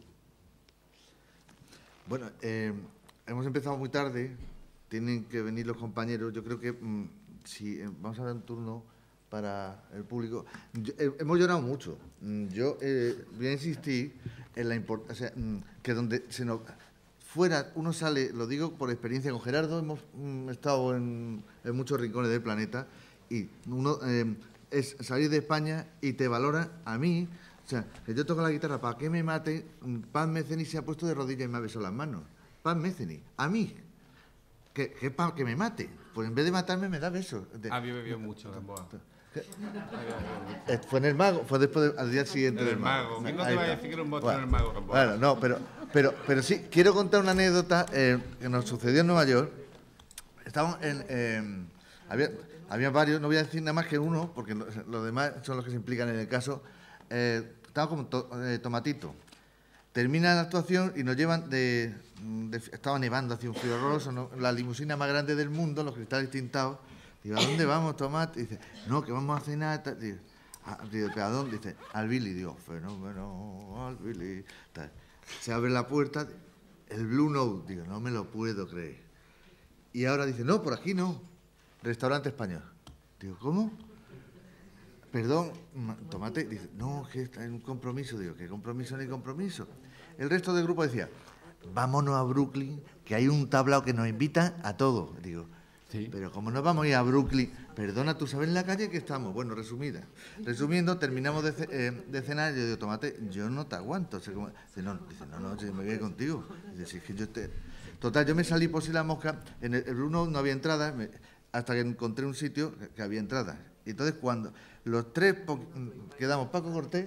Bueno, eh, hemos empezado muy tarde, tienen que venir los compañeros. Yo creo que mmm, si eh, vamos a dar un turno para el público. Yo, eh, hemos llorado mucho. Yo eh, voy a insistir en la importancia, o sea, mmm, que donde se nos fuera uno sale, lo digo por experiencia con Gerardo, hemos mmm, estado en, en muchos rincones del planeta y uno eh, es salir de España y te valora a mí. O sea, que yo toco la guitarra, para que me mate, Paz Meceni se ha puesto de rodillas y me ha besado las manos. Paz Meceni, a mí, que, que para que me mate, pues en vez de matarme me da besos. De, Había bebido mucho, Gamboa. Fue en el Mago, fue después de, al día siguiente en del el Mago. Mago. ¿Quién no te va a decir que era un monstruo en el Mago, Gamboa? Bueno, no, pero, pero, pero sí, quiero contar una anécdota eh, que nos sucedió en Nueva York. Estábamos en... Eh, había, había varios, no voy a decir nada más que uno, porque los lo demás son los que se implican en el caso. Eh, estaba como to, eh, Tomatito. Termina la actuación y nos llevan de, de... Estaba nevando, hacía un frío horroroso, ¿no? La limusina más grande del mundo, los cristales tintados. Digo, ¿a dónde vamos, Tomate? Dice, no, que vamos a cenar. Digo, ¿a, digo, ¿a dónde? Dice, al Billy. Digo, fenómeno, al Billy. Tal. Se abre la puerta, el Blue Note. Digo, no me lo puedo creer. Y ahora dice, no, por aquí no. Restaurante español. Digo, ¿cómo? Perdón, Tomate. Dice, no, que está en un compromiso. Digo, ¿qué compromiso ni compromiso? El resto del grupo decía, vámonos a Brooklyn, que hay un tablao que nos invita a todos. Digo, sí. Pero como nos vamos a ir a Brooklyn, perdona, ¿tú sabes en la calle que estamos? Bueno, resumida. Resumiendo, terminamos de, eh, de cenar y yo digo, Tomate, yo no te aguanto. O sea, como, dice, no, dice, no, no, yo me voy contigo. Dice, si es que yo te... Total, yo me salí por si la mosca, en el, el uno no había entrada, me, hasta que encontré un sitio que, que había entrada. Y entonces cuando los tres quedamos, Paco Cortés,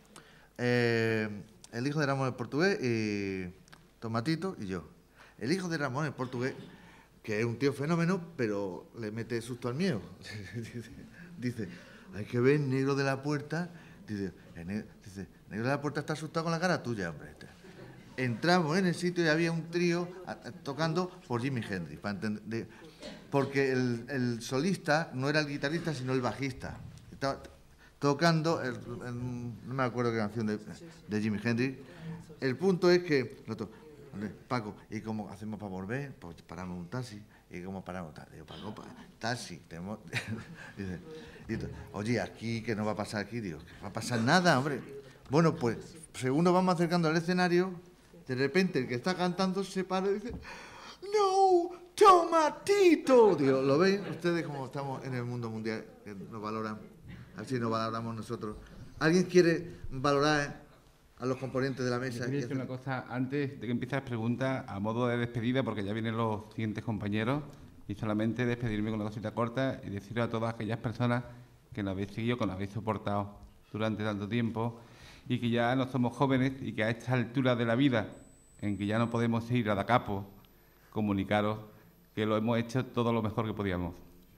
eh, el hijo de Ramón el portugués, y Tomatito y yo. El hijo de Ramón el portugués, que es un tío fenómeno, pero le mete susto al miedo. dice, dice, hay que ver negro de la puerta. Dice, el, dice, negro de la puerta está asustado con la cara tuya, hombre. Entramos en el sitio y había un trío a, a, tocando por Jimi Hendrix, para entender, de, porque el, el solista no era el guitarrista, sino el bajista. Estaba tocando, el, el, no me acuerdo qué canción de, de Jimi Hendrix. El punto es que... Nosotros, Paco, ¿y cómo hacemos para volver? Pues paramos un taxi. ¿Y cómo paramos? Digo, Paco, taxi. Tenemos... Dice, dice, oye, aquí, ¿qué nos va a pasar aquí? Digo, ¿qué va a pasar nada, hombre? Bueno, pues, según nos vamos acercando al escenario, de repente el que está cantando se para y dice, no, ¡Tomatito! Digo, ¿lo ven ustedes como estamos en el mundo mundial? Que nos valoran, así nos valoramos nosotros. ¿Alguien quiere valorar a los componentes de la mesa? Quería decir una cosa antes de que empiece las preguntas, a modo de despedida, porque ya vienen los siguientes compañeros, y solamente despedirme con una cosita corta y decirle a todas aquellas personas que nos habéis seguido, que nos habéis soportado durante tanto tiempo, y que ya no somos jóvenes y que a esta altura de la vida, en que ya no podemos ir a da capo, comunicaros que lo hemos hecho todo lo mejor que podíamos.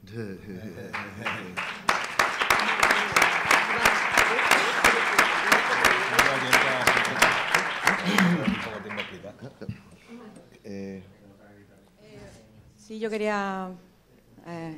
Eh, sí, yo quería eh,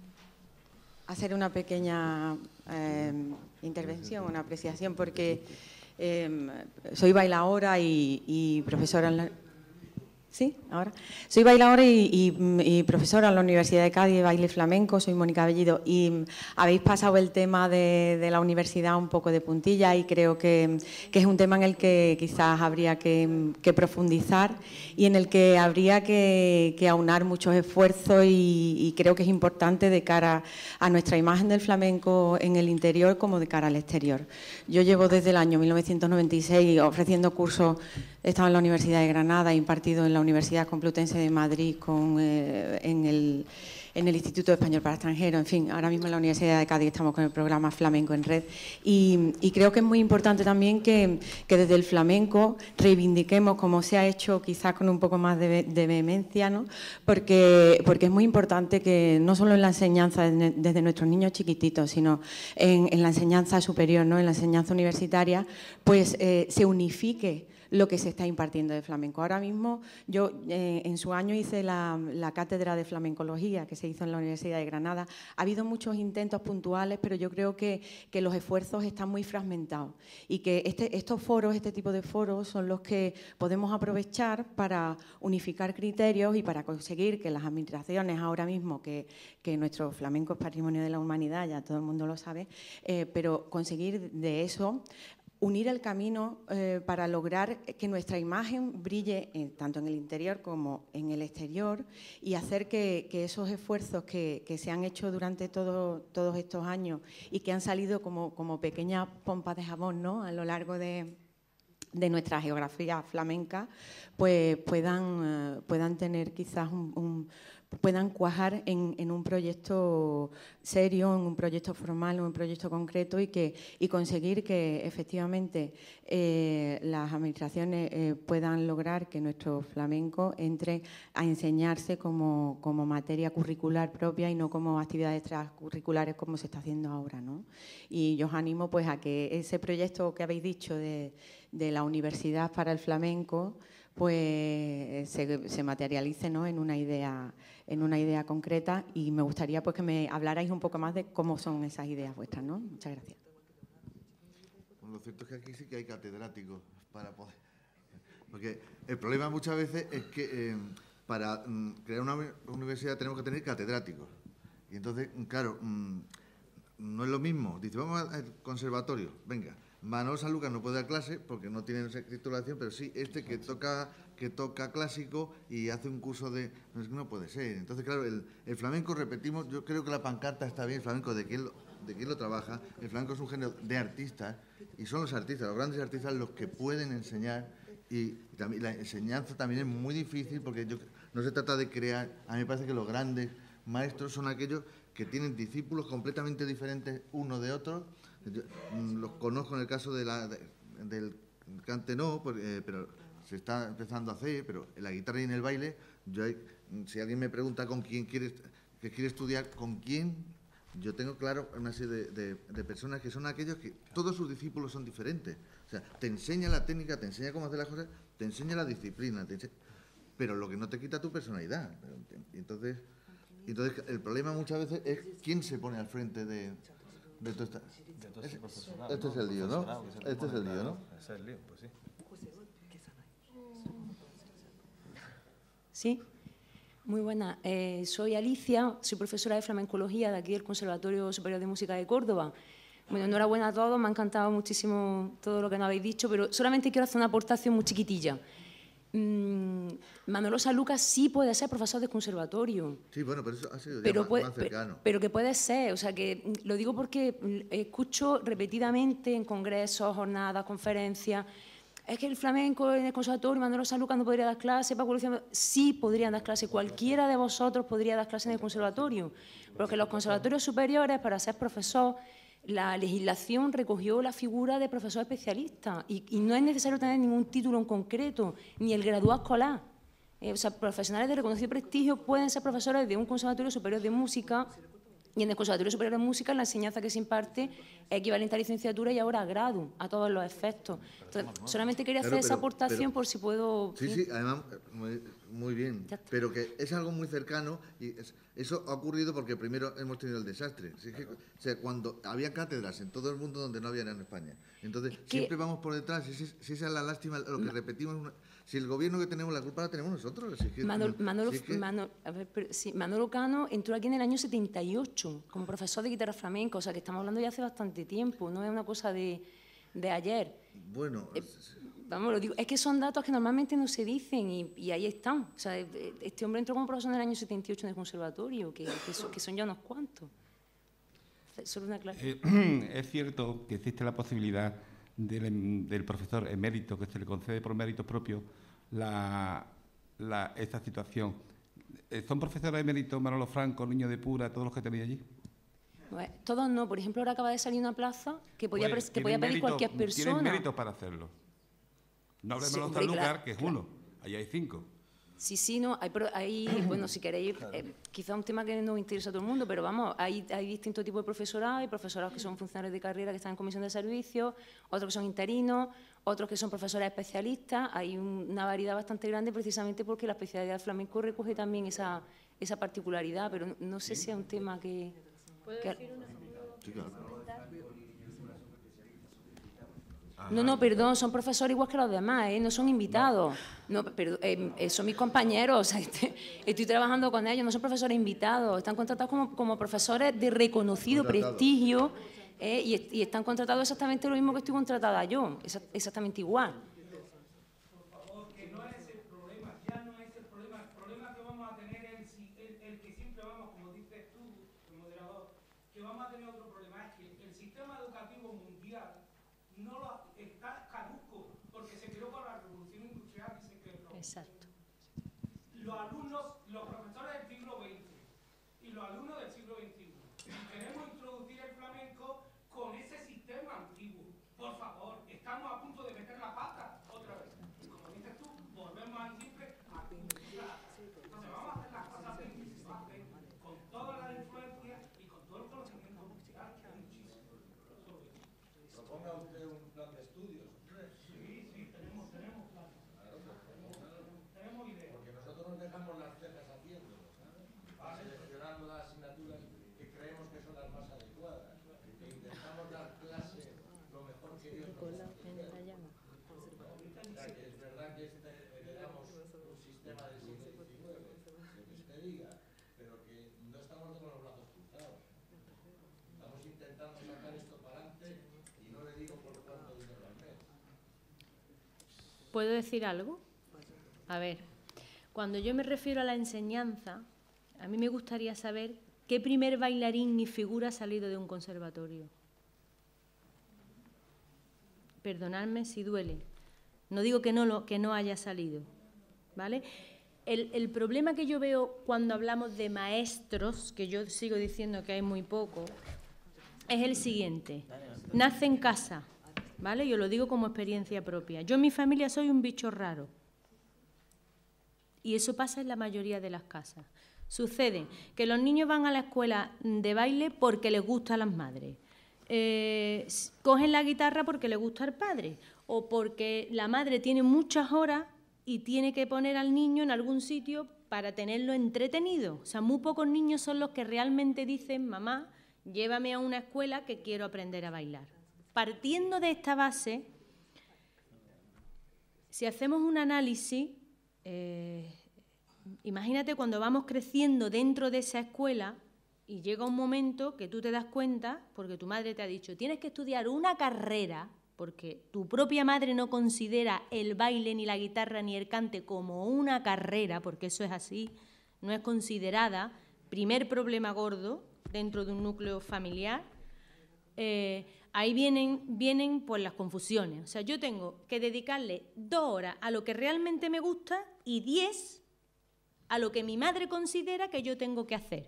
hacer una pequeña eh, intervención, una apreciación, porque eh, soy bailaora y, y profesora en la... ¿Sí? Ahora. Soy bailadora y, y, y profesora en la Universidad de Cádiz de baile flamenco, soy Mónica Bellido, y habéis pasado el tema de, de la universidad un poco de puntilla y creo que, que es un tema en el que quizás habría que, que profundizar y en el que habría que, que aunar muchos esfuerzos y, y creo que es importante de cara a nuestra imagen del flamenco en el interior como de cara al exterior. Yo llevo desde el año mil novecientos noventa y seis ofreciendo cursos, he estado en la Universidad de Granada, he impartido en la Universidad Complutense de Madrid, con, eh, en, el, en el Instituto Español para Extranjeros, en fin, ahora mismo en la Universidad de Cádiz estamos con el programa Flamenco en Red y, y creo que es muy importante también que, que desde el flamenco reivindiquemos, como se ha hecho quizás con un poco más de, de vehemencia, ¿no? porque, porque es muy importante que no solo en la enseñanza desde, desde nuestros niños chiquititos, sino en, en la enseñanza superior, ¿no? En la enseñanza universitaria, pues eh, se unifique lo que se está impartiendo de flamenco. Ahora mismo, yo eh, en su año hice la, la cátedra de flamencología que se hizo en la Universidad de Granada. Ha habido muchos intentos puntuales, pero yo creo que, que los esfuerzos están muy fragmentados y que este, estos foros, este tipo de foros, son los que podemos aprovechar para unificar criterios y para conseguir que las administraciones, ahora mismo que, que nuestro flamenco es patrimonio de la humanidad, ya todo el mundo lo sabe, eh, pero conseguir de eso unir el camino eh, para lograr que nuestra imagen brille en, tanto en el interior como en el exterior y hacer que, que esos esfuerzos que, que se han hecho durante todo, todos estos años y que han salido como, como pequeñas pompas de jabón, ¿no? A lo largo de, de nuestra geografía flamenca, pues puedan, uh, puedan tener quizás un... un puedan cuajar en, en un proyecto serio, en un proyecto formal, en un proyecto concreto y, que, y conseguir que efectivamente eh, las administraciones eh, puedan lograr que nuestro flamenco entre a enseñarse como, como materia curricular propia y no como actividades extracurriculares como se está haciendo ahora, ¿no? Y yo os animo pues, a que ese proyecto que habéis dicho de, de la Universidad para el Flamenco pues se, se materialice, ¿no? en una idea en una idea concreta y me gustaría pues que me hablarais un poco más de cómo son esas ideas vuestras, ¿no? Muchas gracias. Bueno, lo cierto es que aquí sí que hay catedráticos para poder... Porque el problema muchas veces es que eh, para mm, crear una universidad tenemos que tener catedráticos. Y entonces, claro, mm, no es lo mismo. Dice, vamos al conservatorio, venga. Manolo Sanlúcar no puede dar clase porque no tiene esa titulación, pero sí este que toca que toca clásico y hace un curso de... No, es que no puede ser. Entonces, claro, el, el flamenco, repetimos, yo creo que la pancarta está bien, el flamenco de quién lo, de quién lo trabaja. El flamenco es un género de artistas y son los artistas, los grandes artistas los que pueden enseñar y, y también la enseñanza también es muy difícil porque yo, no se trata de crear... A mí me parece que los grandes maestros son aquellos que tienen discípulos completamente diferentes uno de otro. Yo, los conozco en el caso de la, de, del cante no, porque, eh, pero se está empezando a hacer, pero en la guitarra y en el baile, yo hay, si alguien me pregunta con quién quiere, que quiere estudiar, con quién, yo tengo claro una serie de, de, de personas que son aquellos que todos sus discípulos son diferentes. O sea, te enseña la técnica, te enseña cómo hacer las cosas, te enseña la disciplina, te enseña, pero lo que no te quita tu personalidad. Entonces, entonces el problema muchas veces es quién se pone al frente de... De todo esta... este, este es el lío, ¿no? Este es el lío, ¿no? Ese es el lío, pues sí. Sí, muy buena. Eh, soy Alicia, soy profesora de flamencología de aquí del Conservatorio Superior de Música de Córdoba. Bueno, enhorabuena a todos, me ha encantado muchísimo todo lo que nos habéis dicho, pero solamente quiero hacer una aportación muy chiquitilla. mmm, Manolo Sanlúcar sí puede ser profesor de conservatorio. Sí, bueno, pero eso ha sido ya Pero, más, puede, más cercano. pero, pero que puede ser, o sea, que lo digo porque escucho repetidamente en congresos, jornadas, conferencias, es que el flamenco en el conservatorio, Manolo Sanlúcar no podría dar clase, Paco Luciano, sí podrían dar clase, cualquiera de vosotros podría dar clase en el conservatorio, porque los conservatorios superiores, para ser profesor, la legislación recogió la figura de profesor especialista y, y no es necesario tener ningún título en concreto, ni el graduado escolar. Eh, o sea, profesionales de reconocido prestigio pueden ser profesores de un conservatorio superior de música, y en el Conservatorio Superior de Música la enseñanza que se imparte es equivalente a licenciatura y ahora a grado, a todos los efectos. Entonces, solamente quería Claro, hacer esa pero- aportación pero- por si puedo... Sí, sí, además, muy, muy bien, Ya está. pero que es algo muy cercano y es- eso ha ocurrido porque primero hemos tenido el desastre. Así que, o sea, cuando había cátedras en todo el mundo donde no había en España. Entonces, que- siempre vamos por detrás, si, si- si esa es la lástima, lo que repetimos, una- si el gobierno que tenemos la culpa la tenemos nosotros. Si es que- Manolo, Manolo, si es que- Mano- a ver, pero sí, Manolo Cano entró aquí en el año setenta y ocho como profesor de guitarra flamenca, o sea que estamos hablando ya hace bastante tiempo, no es una cosa de, de ayer. bueno, Eh, Vamos, lo digo, es que son datos que normalmente no se dicen y, y ahí están. O sea, eh, este hombre entró como profesor en el año setenta y ocho en el conservatorio, que, que, son, que son ya unos cuantos. Solo una clase. Eh, es cierto que existe la posibilidad del, em- del profesor emérito, que se le concede por méritos propios la, la- esta situación. Eh, ¿Son profesores eméritos Manolo Franco, Niño de Pura, todos los que tenéis allí? Bueno, todos no. Por ejemplo, ahora acaba de salir una plaza que podía, Pues, pres- que tienen podía pedir mérito- cualquier Tienen persona. méritos para hacerlo. No hablemos Sí, de los hombre, Sanlúcar, claro, que es claro. uno. Allí hay cinco. Sí, sí, no, hay, pro- hay bueno, si queréis, eh, quizá un tema que no interesa a todo el mundo, pero vamos, hay, hay distintos tipos de profesorado, hay profesorados que son funcionarios de carrera que están en comisión de servicios, otros que son interinos, otros que son profesores especialistas, hay un- una variedad bastante grande precisamente porque la especialidad del flamenco recoge también esa, esa particularidad, pero no, no sé si es un tema que... que- sí, claro. No, no, perdón, son profesores igual que los demás, ¿eh? No son invitados. No, perdón, eh, eh, son mis compañeros, o sea, este- estoy trabajando con ellos, no son profesores invitados, están contratados como, como profesores de reconocido Contratados. prestigio ¿eh? y, est- y están contratados exactamente lo mismo que estoy contratada yo, exa- exactamente igual. Que no es el problema, ya no es el problema. El problema que vamos a tener es el, si- el- el que siempre vamos, como dices tú, el moderador, que vamos a tener otro problema, es que el sistema educativo mundial no lo, está caduco, porque se creó con la revolución industrial y se creó. Exacto. Los alumnos, los profesores del siglo veinte y los alumnos del siglo veintiuno. Y queremos introducir el flamenco con ese sistema antiguo. Por favor, estamos a punto de meter la pata otra vez. Y como dices tú, volvemos ahí siempre a cultural. Entonces vamos a hacer las cosas bien que se hacen, con todas las influencias y con todo el conocimiento musical, que hay muchísimo. Solo eso. Proponga usted un plan de estudios. Sí, sí, tenemos, tenemos plan. Tenemos ideas. Porque nosotros nos dejamos las cejas haciéndolo, ¿sabes? Seleccionando las asignaturas que creemos que son las más adecuadas. E intentamos dar clase lo mejor que Dios nos conceda. O sea, que es verdad que este, heredamos un sistema del siglo diecinueve, lo que usted diga, pero que no estamos con los brazos cruzados. Estamos intentando sacar esto para adelante y no le digo por cuánto dinero al mes. ¿Puedo decir algo? A ver, cuando yo me refiero a la enseñanza, a mí me gustaría saber qué primer bailarín ni figura ha salido de un conservatorio. Perdonadme si duele. No digo que no, lo, que no haya salido, ¿vale? El, el problema que yo veo cuando hablamos de maestros, que yo sigo diciendo que hay muy poco, es el siguiente. Nace en casa, ¿vale? Yo lo digo como experiencia propia. Yo en mi familia soy un bicho raro. Y eso pasa en la mayoría de las casas. Sucede que los niños van a la escuela de baile porque les gusta a las madres. Eh, cogen la guitarra porque les gusta al padre. O porque la madre tiene muchas horas y tiene que poner al niño en algún sitio para tenerlo entretenido. O sea, muy pocos niños son los que realmente dicen, mamá, llévame a una escuela que quiero aprender a bailar. Partiendo de esta base, si hacemos un análisis, eh, imagínate cuando vamos creciendo dentro de esa escuela y llega un momento que tú te das cuenta, porque tu madre te ha dicho, tienes que estudiar una carrera porque tu propia madre no considera el baile, ni la guitarra, ni el cante como una carrera, porque eso es así, no es considerada, primer problema gordo dentro de un núcleo familiar, eh, ahí vienen, vienen pues las confusiones. O sea, yo tengo que dedicarle dos horas a lo que realmente me gusta y diez a lo que mi madre considera que yo tengo que hacer.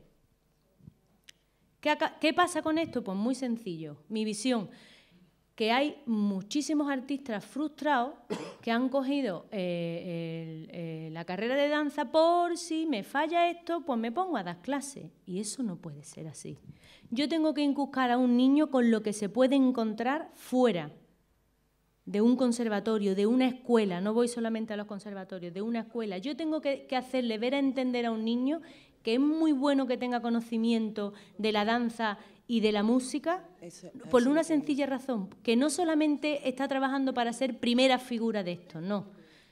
¿Qué, qué pasa con esto? Pues muy sencillo. Mi visión, que hay muchísimos artistas frustrados que han cogido eh, el, eh, la carrera de danza por si me falla esto, pues me pongo a dar clases. Y eso no puede ser así. Yo tengo que inculcar a un niño con lo que se puede encontrar fuera de un conservatorio, de una escuela. No voy solamente a los conservatorios, de una escuela. Yo tengo que, que hacerle ver a entender a un niño que es muy bueno que tenga conocimiento de la danza y de la música, eso, eso por una sencilla razón, que no solamente está trabajando para ser primera figura de esto, no.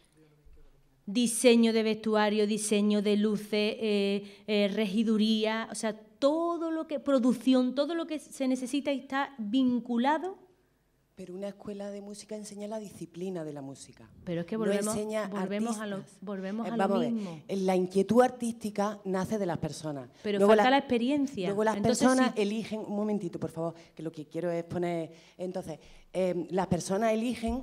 Diseño de vestuario, diseño de luces, eh, eh, regiduría, o sea, todo lo que, producción, todo lo que se necesita está vinculado. Pero una escuela de música enseña la disciplina de la música. Pero es que volvemos, no enseña volvemos a lo, volvemos eh, a vamos lo a mismo. Ver, la inquietud artística nace de las personas. Pero luego falta la, la experiencia. Luego las entonces, personas sí. eligen... Un momentito, por favor, que lo que quiero es poner... Entonces, eh, las personas eligen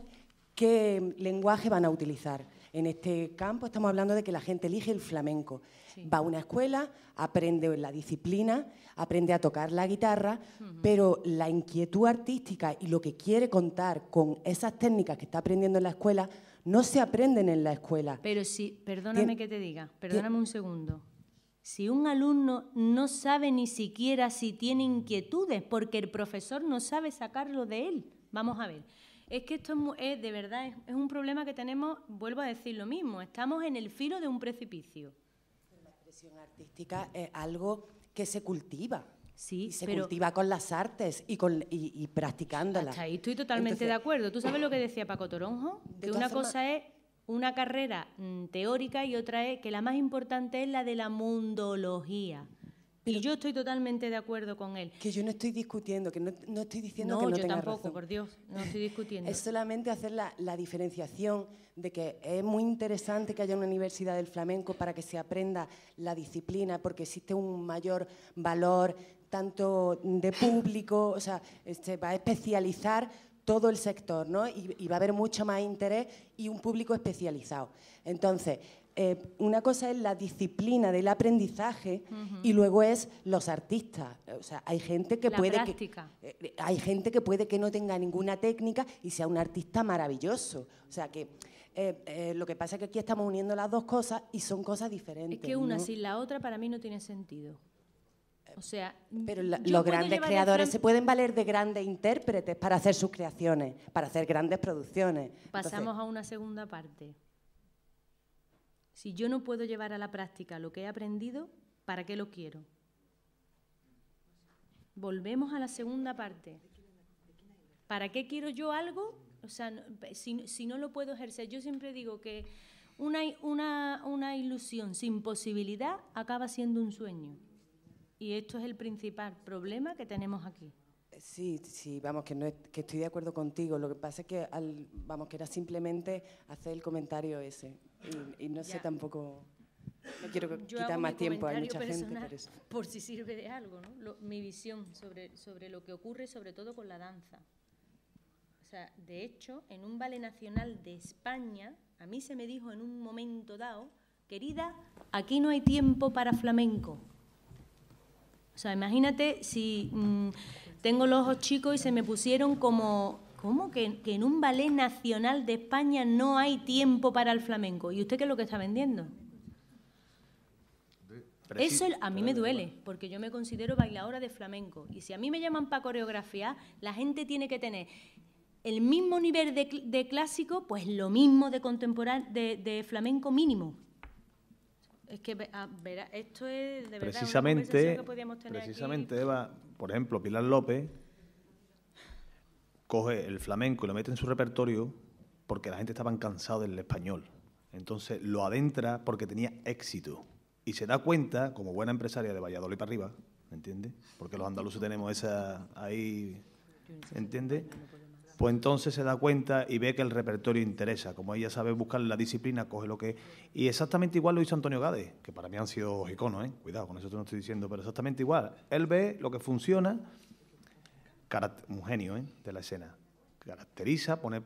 qué lenguaje van a utilizar. En este campo estamos hablando de que la gente elige el flamenco. Sí. Va a una escuela, aprende la disciplina, aprende a tocar la guitarra, uh-huh. pero la inquietud artística y lo que quiere contar con esas técnicas que está aprendiendo en la escuela no se aprenden en la escuela. Pero si, perdóname Tien, que te diga, perdóname un segundo. Si un alumno no sabe ni siquiera si tiene inquietudes porque el profesor no sabe sacarlo de él, vamos a ver. Es que esto es, muy, es de verdad, es, es un problema que tenemos, vuelvo a decir lo mismo, estamos en el filo de un precipicio. La expresión artística es algo que se cultiva. Sí, y se pero, cultiva con las artes y, con, y, y practicándolas. Hasta ahí estoy totalmente Entonces, de acuerdo. ¿Tú sabes lo que decía Paco Toronjo? Que una formas, cosa es una carrera mm, teórica y otra es que la más importante es la de la mundología. Y yo estoy totalmente de acuerdo con él. Que yo no estoy discutiendo, que no, no estoy diciendo no, que no yo tenga tampoco, razón. por Dios, no estoy discutiendo. Es solamente hacer la, la diferenciación de que es muy interesante que haya una universidad del flamenco para que se aprenda la disciplina, porque existe un mayor valor tanto de público, o sea, se va a especializar todo el sector, ¿no? Y, y va a haber mucho más interés y un público especializado. Entonces, Eh, una cosa es la disciplina del aprendizaje uh-huh. y luego es los artistas. O sea, hay gente que la puede práctica. que eh, hay gente que puede que no tenga ninguna técnica y sea un artista maravilloso. O sea que eh, eh, lo que pasa es que aquí estamos uniendo las dos cosas y son cosas diferentes. Es que una ¿no? sin la otra para mí no tiene sentido. O sea, pero la, los grandes creadores se pueden valer de grandes intérpretes para hacer sus creaciones, para hacer grandes producciones. Pasamos Entonces, a una segunda parte. Si yo no puedo llevar a la práctica lo que he aprendido, ¿para qué lo quiero? Volvemos a la segunda parte. ¿Para qué quiero yo algo? O sea, si, si no lo puedo ejercer. Yo siempre digo que una, una, una ilusión sin posibilidad acaba siendo un sueño. Y esto es el principal problema que tenemos aquí. Sí, sí, vamos, que, no es, que estoy de acuerdo contigo. Lo que pasa es que, al, vamos, que era simplemente hacer el comentario ese. Y, y no sé ya. tampoco, no quiero Yo quitar más tiempo, hay mucha gente por eso. Por si sirve de algo, ¿no? Lo, mi visión sobre, sobre lo que ocurre, sobre todo con la danza. O sea, de hecho, en un ballet nacional de España, a mí se me dijo en un momento dado, querida, aquí no hay tiempo para flamenco. O sea, imagínate si mmm, tengo los ojos chicos y se me pusieron como... ¿Cómo? Que, que en un ballet nacional de España no hay tiempo para el flamenco. ¿Y usted qué es lo que está vendiendo? Eso a mí me duele, porque yo me considero bailadora de flamenco. Y si a mí me llaman para coreografiar, la gente tiene que tener el mismo nivel de, de clásico, pues lo mismo de contemporáneo, de, de flamenco mínimo. Es que, a ver, esto es de verdad precisamente, una conversación que podíamos tener precisamente, aquí. Eva, por ejemplo, Pilar López coge el flamenco y lo mete en su repertorio porque la gente estaba cansada del español. Entonces lo adentra porque tenía éxito. Y se da cuenta, como buena empresaria de Valladolid para arriba, ¿me entiendes? Porque los andaluces tenemos esa ahí, ¿entiendes? pues entonces se da cuenta y ve que el repertorio interesa. Como ella sabe buscar la disciplina, coge lo que... Y exactamente igual lo hizo Antonio Gade, que para mí han sido iconos, ¿eh? Cuidado, con eso te no estoy diciendo, pero exactamente igual. Él ve lo que funciona, un genio, ¿eh? De la escena. Caracteriza, pone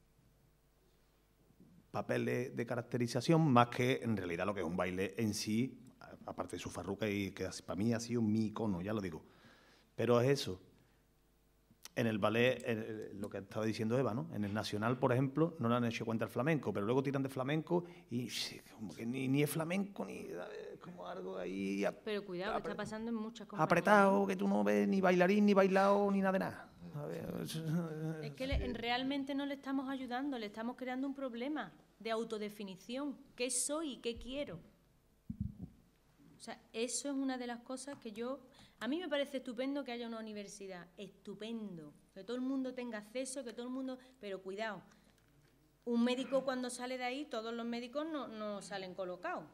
papel de, de caracterización, más que en realidad lo que es un baile en sí, aparte de su farruca, y que para mí ha sido mi icono, ya lo digo. Pero es eso. En el ballet, en lo que estaba diciendo Eva, ¿no? En el Nacional, por ejemplo, no le han hecho cuenta el flamenco, pero luego tiran de flamenco y como que ni, ni es flamenco, ni es como algo ahí... Pero cuidado, que está pasando en muchas cosas. Apretado, que tú no ves ni bailarín, ni bailado, ni nada de nada. A ver, es que le, realmente no le estamos ayudando, le estamos creando un problema de autodefinición. ¿Qué soy y qué quiero? O sea, eso es una de las cosas que yo... A mí me parece estupendo que haya una universidad, estupendo, que todo el mundo tenga acceso, que todo el mundo... Pero cuidado, un médico cuando sale de ahí, todos los médicos no, no salen colocados.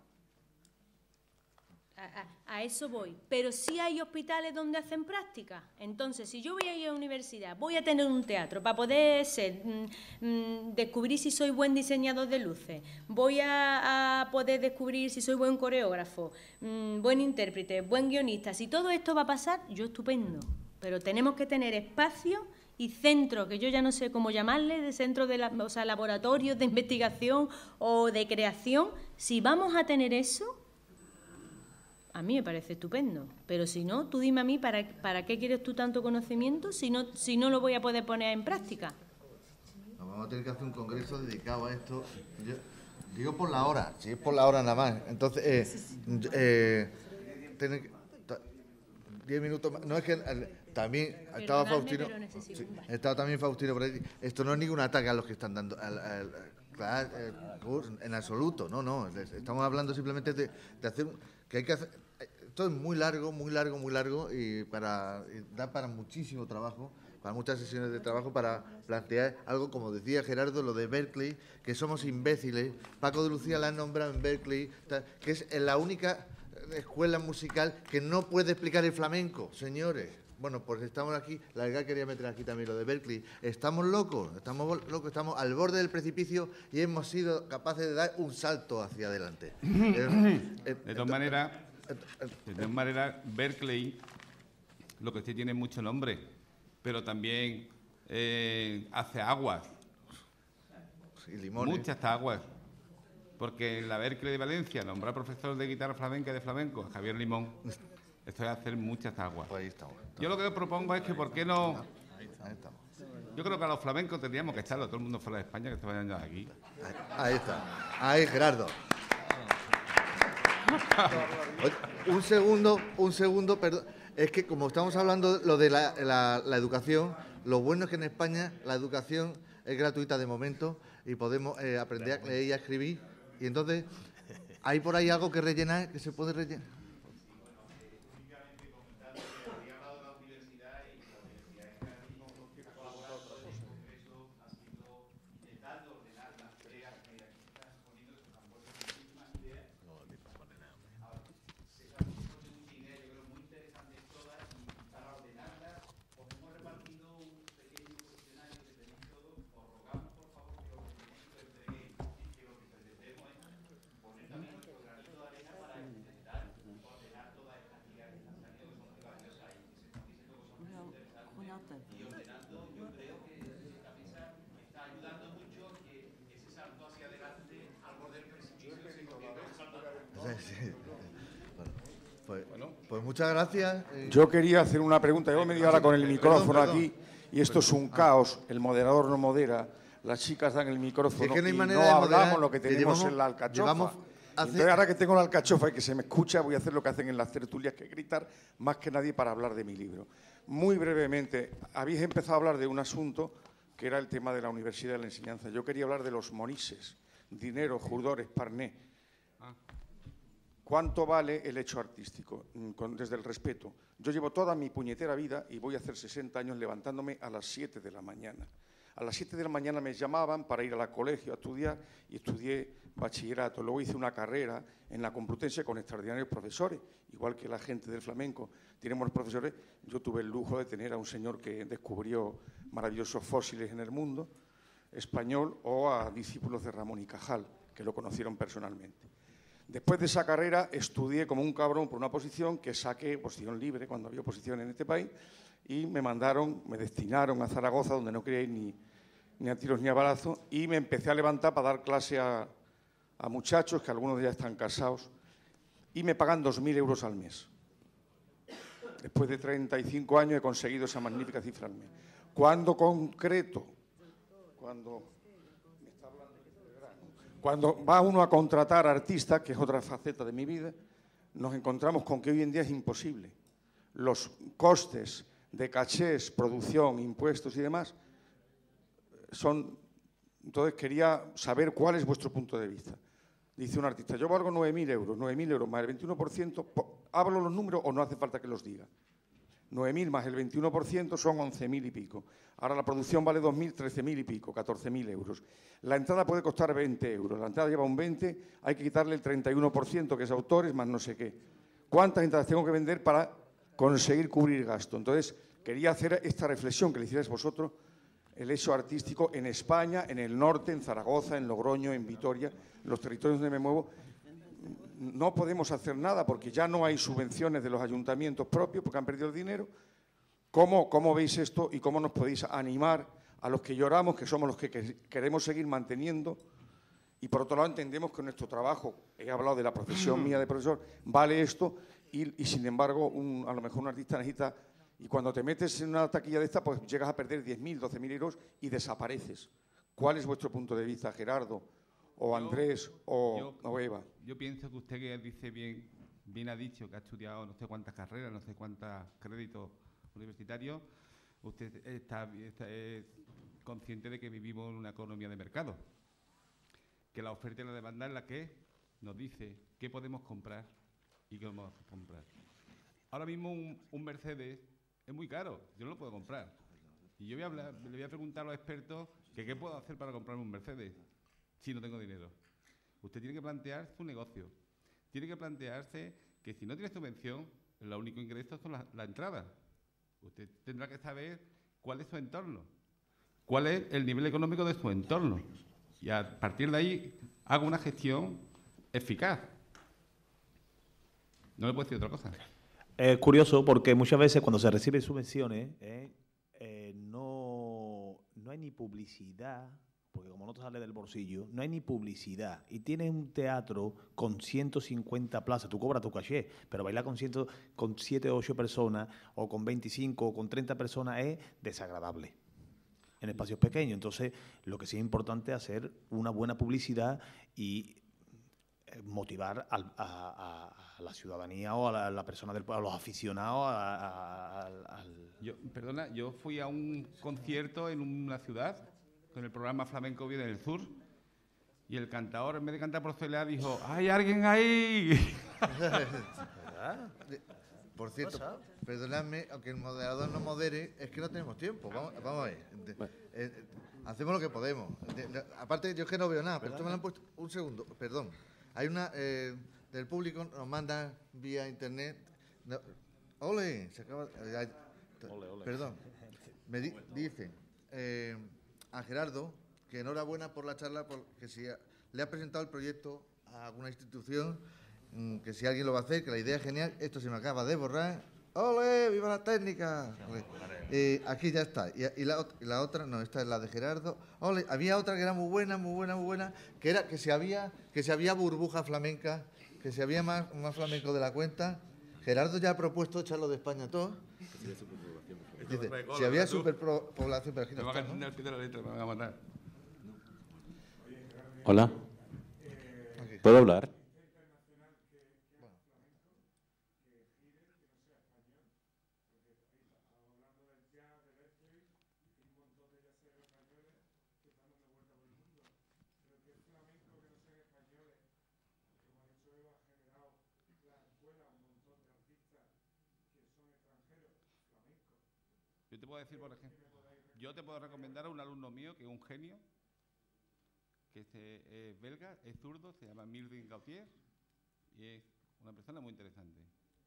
A, a, a eso voy. Pero sí hay hospitales donde hacen prácticas. Entonces, si yo voy a ir a la universidad, voy a tener un teatro para poder ser, mm, mm, descubrir si soy buen diseñador de luces, voy a, a poder descubrir si soy buen coreógrafo, mm, buen intérprete, buen guionista. Si todo esto va a pasar, yo estupendo. Pero tenemos que tener espacio y centros, que yo ya no sé cómo llamarle, de centros de la, o sea, laboratorios de investigación o de creación. Si vamos a tener eso, a mí me parece estupendo, pero si no, tú dime a mí, ¿para, para qué quieres tú tanto conocimiento si no, si no lo voy a poder poner en práctica? Nos vamos a tener que hacer un congreso dedicado a esto. Yo digo por la hora, si es por la hora nada más. Entonces, eh, eh, tienen que, diez minutos más. No es que eh, también estaba Faustino, sí, estaba también Faustino por ahí. Esto no es ningún ataque a los que están dando al, al, al, al, en absoluto, no, no. Estamos hablando simplemente de, de hacer que hay que hacer. Esto es muy largo, muy largo, muy largo y para y da para muchísimo trabajo, para muchas sesiones de trabajo para plantear algo, como decía Gerardo, lo de Berkeley, que somos imbéciles. Paco de Lucía la han nombrado en Berkeley, que es la única escuela musical que no puede explicar el flamenco, señores. Bueno, pues estamos aquí, la verdad quería meter aquí también lo de Berkeley. Estamos locos, estamos locos, estamos al borde del precipicio y hemos sido capaces de dar un salto hacia adelante. eh, eh, de todas maneras, de todas maneras, Berkeley, lo que sí tiene mucho nombre, pero también eh, hace aguas. Y limones. Muchas aguas. Porque en la Berkeley de Valencia nombrar profesor de guitarra flamenca y de flamenco a Javier Limón. Esto es hacer muchas aguas. Pues ahí estamos, estamos. Yo lo que os propongo es que, ¿por qué no...? Ahí estamos. Yo creo que a los flamencos tendríamos que echarlo, todo el mundo fuera de España, que se vayan ya de aquí. Ahí, ahí está. Ahí, Gerardo. un segundo, un segundo, perdón. Es que como estamos hablando de lo de la, la, la educación, lo bueno es que en España la educación es gratuita de momento y podemos eh, aprender a leer y a escribir. Y entonces, ¿hay por ahí algo que rellenar, que se puede rellenar? Pues, pues muchas gracias. Yo quería hacer una pregunta. Yo me digo ahora con el micrófono perdón, perdón. aquí y esto es un caos. El moderador no modera, las chicas dan el micrófono es que no y no hablamos lo que tenemos llevamos, en la alcachofa. Hace... Entonces, ahora que tengo la alcachofa y que se me escucha, voy a hacer lo que hacen en las tertulias, que gritar más que nadie para hablar de mi libro. Muy brevemente, habéis empezado a hablar de un asunto que era el tema de la universidad de la enseñanza. Yo quería hablar de los monises, dinero, judores, parné. ¿Cuánto vale el hecho artístico? Desde el respeto. Yo llevo toda mi puñetera vida y voy a hacer sesenta años levantándome a las siete de la mañana. A las siete de la mañana me llamaban para ir al colegio a estudiar y estudié bachillerato. Luego hice una carrera en la Complutense con extraordinarios profesores, igual que la gente del flamenco. Tenemos profesores. Yo tuve el lujo de tener a un señor que descubrió maravillosos fósiles en el mundo español, o a discípulos de Ramón y Cajal, que lo conocieron personalmente. Después de esa carrera estudié como un cabrón por una posición que saqué, posición libre, cuando había oposición en este país, y me mandaron, me destinaron a Zaragoza, donde no quería ir ni, ni a tiros ni a balazos, y me empecé a levantar para dar clase a, a muchachos, que algunos ya están casados, y me pagan dos mil euros al mes. Después de treinta y cinco años he conseguido esa magnífica cifra al mes. Cuando concreto, cuando... Cuando va uno a contratar artistas, que es otra faceta de mi vida, nos encontramos con que hoy en día es imposible. Los costes de cachés, producción, impuestos y demás son... Entonces quería saber cuál es vuestro punto de vista. Dice un artista, yo valgo nueve mil euros, nueve mil euros más el veintiuno por ciento, ¿hablo los números o no hace falta que los diga? nueve mil más el veintiuno por ciento son once mil y pico. Ahora la producción vale dos mil, trece mil y pico, catorce mil euros. La entrada puede costar veinte euros. La entrada lleva un veinte, hay que quitarle el treinta y uno por ciento, que es autores, más no sé qué. ¿Cuántas entradas tengo que vender para conseguir cubrir gasto? Entonces, quería hacer esta reflexión que le hicierais vosotros, el hecho artístico en España, en el norte, en Zaragoza, en Logroño, en Vitoria, los territorios donde me muevo. No podemos hacer nada porque ya no hay subvenciones de los ayuntamientos propios porque han perdido el dinero. ¿Cómo, cómo veis esto y cómo nos podéis animar a los que lloramos, que somos los que queremos seguir manteniendo? Y por otro lado entendemos que nuestro trabajo, he hablado de la profesión mía de profesor, vale esto y, y sin embargo un, a lo mejor un artista necesita, y cuando te metes en una taquilla de esta pues llegas a perder diez mil, doce mil euros y desapareces. ¿Cuál es vuestro punto de vista, Gerardo? O Andrés, yo, o, yo, o Eva. Yo pienso que usted que dice bien, bien ha dicho que ha estudiado no sé cuántas carreras, no sé cuántos créditos universitarios, usted está, está es consciente de que vivimos en una economía de mercado, que la oferta y la demanda es la que nos dice qué podemos comprar y qué vamos a comprar. Ahora mismo un, un Mercedes es muy caro, yo no lo puedo comprar. Y yo voy a hablar, le voy a preguntar a los expertos que qué puedo hacer para comprarme un Mercedes si no tengo dinero. Usted tiene que plantear su negocio. Tiene que plantearse que si no tiene subvención, el único ingreso son las la entradas. Usted tendrá que saber cuál es su entorno, cuál es el nivel económico de su entorno. Y a partir de ahí, haga una gestión eficaz. No le puedo decir otra cosa. Es curioso porque muchas veces cuando se reciben subvenciones, eh, eh, no, no hay ni publicidad. Porque como no te sale del bolsillo, no hay ni publicidad. Y tienes un teatro con ciento cincuenta plazas, tú cobras tu caché, pero bailar con, ciento, con siete o ocho personas, o con veinticinco, o con treinta personas es desagradable en espacios pequeños. Entonces, lo que sí es importante es hacer una buena publicidad y motivar al, a, a, a la ciudadanía o a la, a la persona, del, a los aficionados a, a, a, al... Yo, perdona, yo fui a un concierto en una ciudad con el programa Flamenco Viene del Sur, y el cantador, en vez de cantar por celebrar, dijo, ¡hay alguien ahí! Por cierto, perdonadme, aunque el moderador no modere, es que no tenemos tiempo. Vamos, vamos a ver. De, eh, hacemos lo que podemos. De, de, aparte, yo es que no veo nada, pero esto me lo han puesto... Un segundo, perdón. Hay una... Eh, del público nos manda vía internet... No, ¡Ole! Se acaba... Eh, ole, ole. Perdón. Me di, dicen... Eh, a Gerardo, que enhorabuena por la charla, porque si le ha presentado el proyecto a alguna institución, que si alguien lo va a hacer, que la idea es genial, esto se me acaba de borrar. ¡Ole! ¡Viva la técnica! Eh, aquí ya está. Y, y, la, y la otra, no, esta es la de Gerardo. ¡Ole! Había otra que era muy buena, muy buena, muy buena, que era que si había, que si había burbuja flamenca, que si había más, más flamenco de la cuenta. Gerardo ya ha propuesto echarlo de España todo. Dice, si había superpoblación, pero aquí no está, ¿no? Hola. ¿Puedo hablar? Yo te puedo decir, por ejemplo, Yo te puedo recomendar a un alumno mío que es un genio, que es eh, belga, es zurdo, se llama Mildred Gautier y es una persona muy interesante.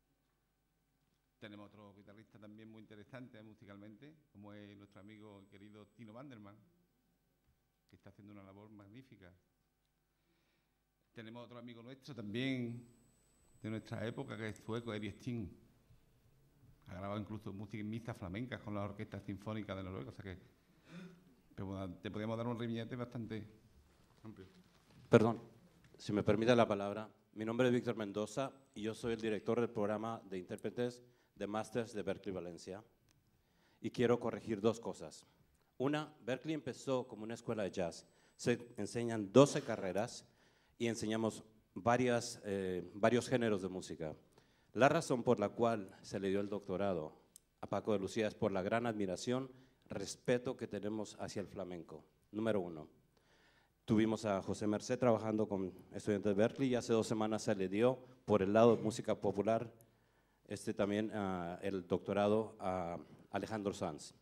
Tenemos otro guitarrista también muy interesante musicalmente, como es nuestro amigo querido Tino Vanderman, que está haciendo una labor magnífica. Tenemos otro amigo nuestro también de nuestra época, que es sueco, Eddie Sting. Ha grabado incluso música en misas flamencas con la Orquesta Sinfónica de Noruega, o sea que te podemos dar un ramillete bastante amplio. Perdón, si me permite la palabra. Mi nombre es Víctor Mendoza y yo soy el director del programa de intérpretes de Masters de Berklee Valencia. Y quiero corregir dos cosas. Una, Berklee empezó como una escuela de jazz. Se enseñan doce carreras y enseñamos varias, eh, varios géneros de música. La razón por la cual se le dio el doctorado a Paco de Lucía es por la gran admiración, respeto que tenemos hacia el flamenco. Número uno. Tuvimos a José Merced trabajando con estudiantes de Berklee y hace dos semanas se le dio por el lado de música popular este también uh, el doctorado a Alejandro Sanz.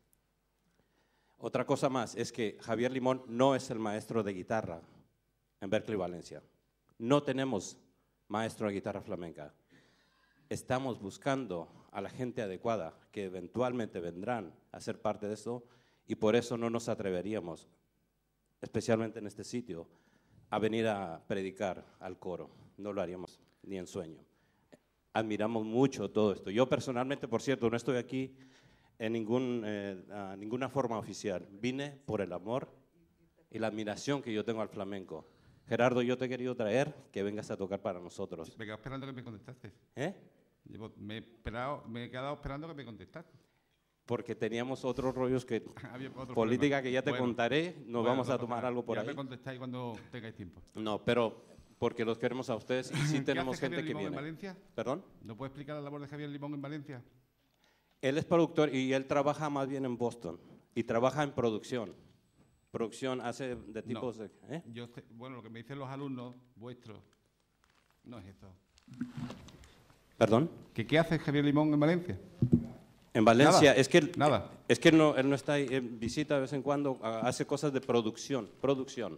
Otra cosa más es que Javier Limón no es el maestro de guitarra en Berklee Valencia. No tenemos maestro de guitarra flamenca. Estamos buscando a la gente adecuada que eventualmente vendrán a ser parte de esto y por eso no nos atreveríamos, especialmente en este sitio, a venir a predicar al coro. No lo haríamos ni en sueño. Admiramos mucho todo esto. Yo personalmente, por cierto, no estoy aquí en ningún, eh, a ninguna forma oficial. Vine por el amor y la admiración que yo tengo al flamenco. Gerardo, yo te he querido traer que vengas a tocar para nosotros. Me quedo esperando que me contestaste. ¿Eh? Llevo, me, he esperado, me he quedado esperando que me contestaste. Porque teníamos otros rollos que otro política problema. que ya te bueno, contaré, nos bueno, vamos no a tomar nada. algo por ya ahí. Ya me contestáis cuando tengáis tiempo. No, pero porque los queremos a ustedes y sí tenemos ¿Qué hace gente Javier que Limón viene. en Valencia? ¿Perdón? ¿No puede explicar la labor de Javier Limón en Valencia? Él es productor y él trabaja más bien en Boston y trabaja en producción. Producción hace de tipos no. de... ¿eh? Yo sé, bueno, lo que me dicen los alumnos vuestros no es esto. ¿Perdón? ¿Que qué hace Javier Limón en Valencia? En Valencia, nada, es que, él, nada. Es que él no, él no está ahí, él visita de vez en cuando, hace cosas de producción, producción.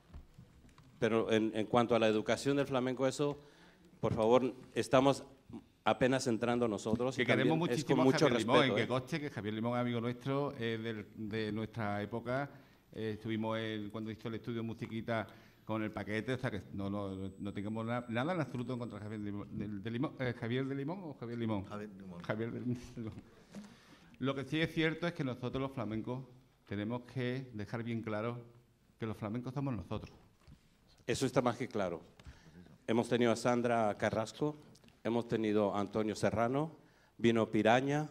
Pero en, en cuanto a la educación del flamenco, eso, por favor, estamos apenas entrando nosotros. Que y queremos muchísimo es con a mucho Javier respeto, Limón, en ¿eh? que conste que Javier Limón es amigo nuestro, eh, de, de nuestra época. Eh, estuvimos el, cuando hizo el estudio musiquita con el paquete, o sea que no, no, no tengamos na, nada en absoluto en contra de Javier de Limón. De, de Limón eh, ¿Javier de Limón o Javier Limón? Javier Limón. Javier de Limón. Lo que sí es cierto es que nosotros los flamencos tenemos que dejar bien claro que los flamencos somos nosotros. Eso está más que claro. Hemos tenido a Sandra Carrasco, hemos tenido a Antonio Serrano, vino Piraña,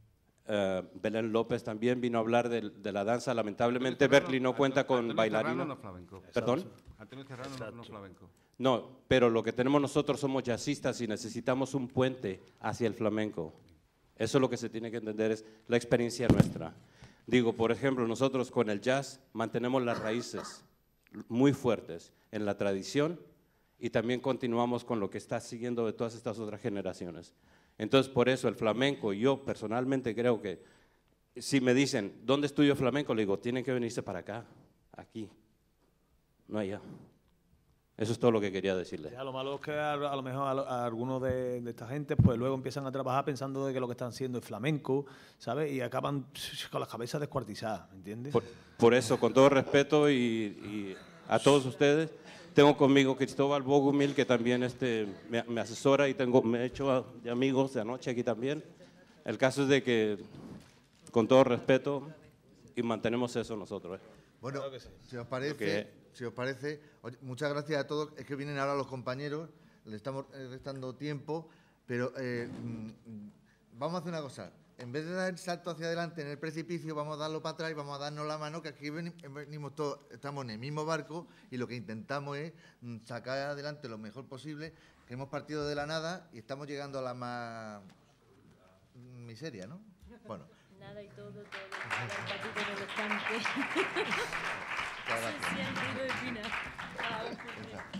uh, Belén López también vino a hablar de, de la danza. Lamentablemente Berklee no cuenta con bailarina. No flamenco. ¿Perdón? Antonio Serrano no, no flamenco. No, pero lo que tenemos nosotros somos jazzistas y necesitamos un puente hacia el flamenco. Eso es lo que se tiene que entender, es la experiencia nuestra. Digo, por ejemplo, nosotros con el jazz mantenemos las raíces muy fuertes en la tradición y también continuamos con lo que está siguiendo de todas estas otras generaciones. Entonces, por eso el flamenco, yo personalmente creo que, si me dicen, ¿dónde estudio flamenco? Le digo, tienen que venirse para acá, aquí, no allá. Eso es todo lo que quería decirle. Ya, lo malo es que a, a lo mejor a, a algunos de, de esta gente pues luego empiezan a trabajar pensando de que lo que están haciendo es flamenco, ¿sabes? Y acaban con las cabezas descuartizadas, ¿me entiendes? Por, por eso, con todo respeto y, y a todos ustedes, tengo conmigo Cristóbal Bogumil, que también este, me, me asesora y tengo, me he hecho de amigos de anoche aquí también. El caso es de que, con todo respeto, y mantenemos eso nosotros. ¿eh? Bueno, claro que sí. si os parece... Okay. Si os parece, muchas gracias a todos. Es que vienen ahora los compañeros, le estamos restando tiempo, pero eh, vamos a hacer una cosa. En vez de dar el salto hacia adelante en el precipicio, vamos a darlo para atrás y vamos a darnos la mano, que aquí venimos todos, estamos en el mismo barco y lo que intentamos es sacar adelante lo mejor posible, que hemos partido de la nada y estamos llegando a la más miseria, ¿no? Bueno. Nada y todo, todo, el patito del estanque. Gracias. Sí, el ruido de Pina.